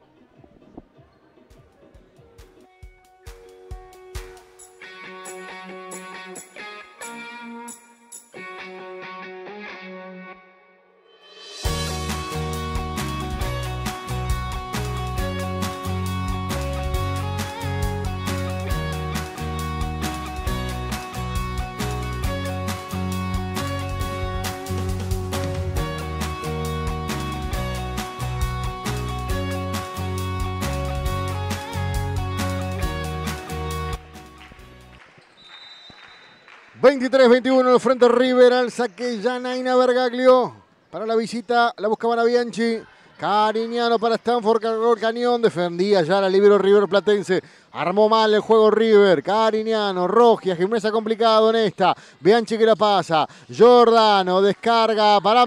veintitrés veintiuno en el frente River, al saque Janaina Bergaglio. Para la visita la buscaban a Bianchi. Cariñano para Stanford, cargó el cañón. Defendía ya la libero River Platense. Armó mal el juego River. Cariñano, Rogia, Gimnasia complicado en esta. Bianchi que la pasa. Giordano descarga para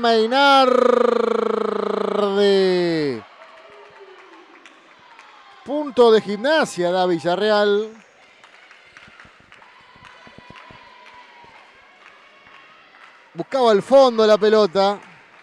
Mainardi. Punto de Gimnasia da Villarreal. Buscaba el fondo la pelota.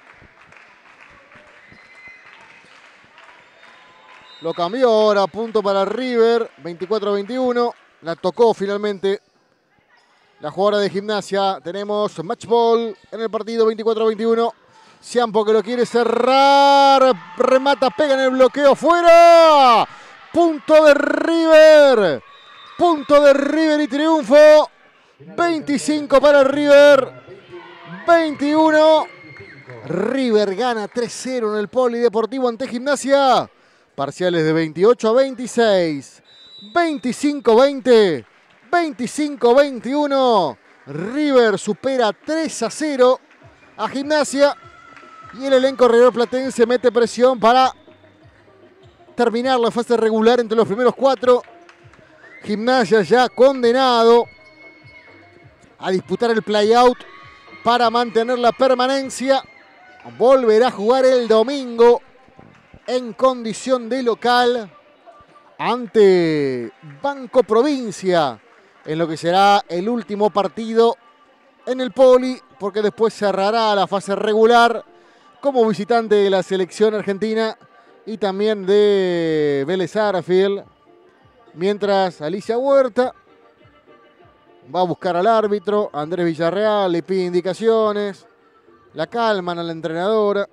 Lo cambió ahora, punto para River, veinticuatro a veintiuno. La tocó finalmente la jugadora de Gimnasia. Tenemos match ball en el partido, veinticuatro a veintiuno. Ciampo que lo quiere cerrar. Remata, pega en el bloqueo, fuera. Punto de River. Punto de River y triunfo. veinticinco para River. veintiuno. River gana tres cero en el Polideportivo ante Gimnasia. Parciales de veintiocho a veintiséis. veinticinco veinte. veinticinco veintiuno. River supera tres a cero a Gimnasia. Y el elenco rioplatense mete presión para terminar la fase regular entre los primeros cuatro. Gimnasia ya condenado a disputar el play-out para mantener la permanencia. Volverá a jugar el domingo en condición de local ante Banco Provincia en lo que será el último partido en el Poli, porque después cerrará la fase regular como visitante de la selección argentina y también de Vélez Sarsfield, mientras Alicia Huerta va a buscar al árbitro. Andrés Villarreal le pide indicaciones, la calman a la entrenadora.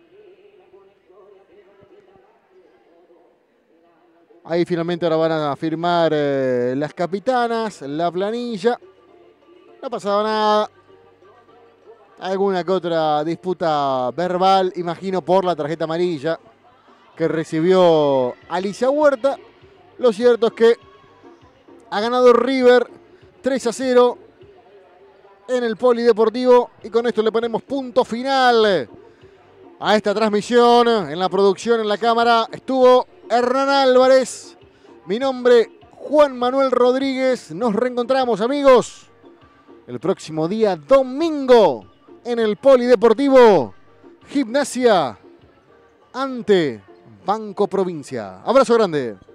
Ahí finalmente ahora van a firmar eh, las capitanas, la planilla. No ha pasado nada. Alguna que otra disputa verbal, imagino por la tarjeta amarilla que recibió Alicia Huerta. Lo cierto es que ha ganado River tres a cero en el Polideportivo y con esto le ponemos punto final a esta transmisión. En la producción, en la cámara, estuvo Hernán Álvarez. Mi nombre, Juan Manuel Rodríguez. Nos reencontramos, amigos, el próximo día domingo en el Polideportivo. Gimnasia ante Banco Provincia. Abrazo grande.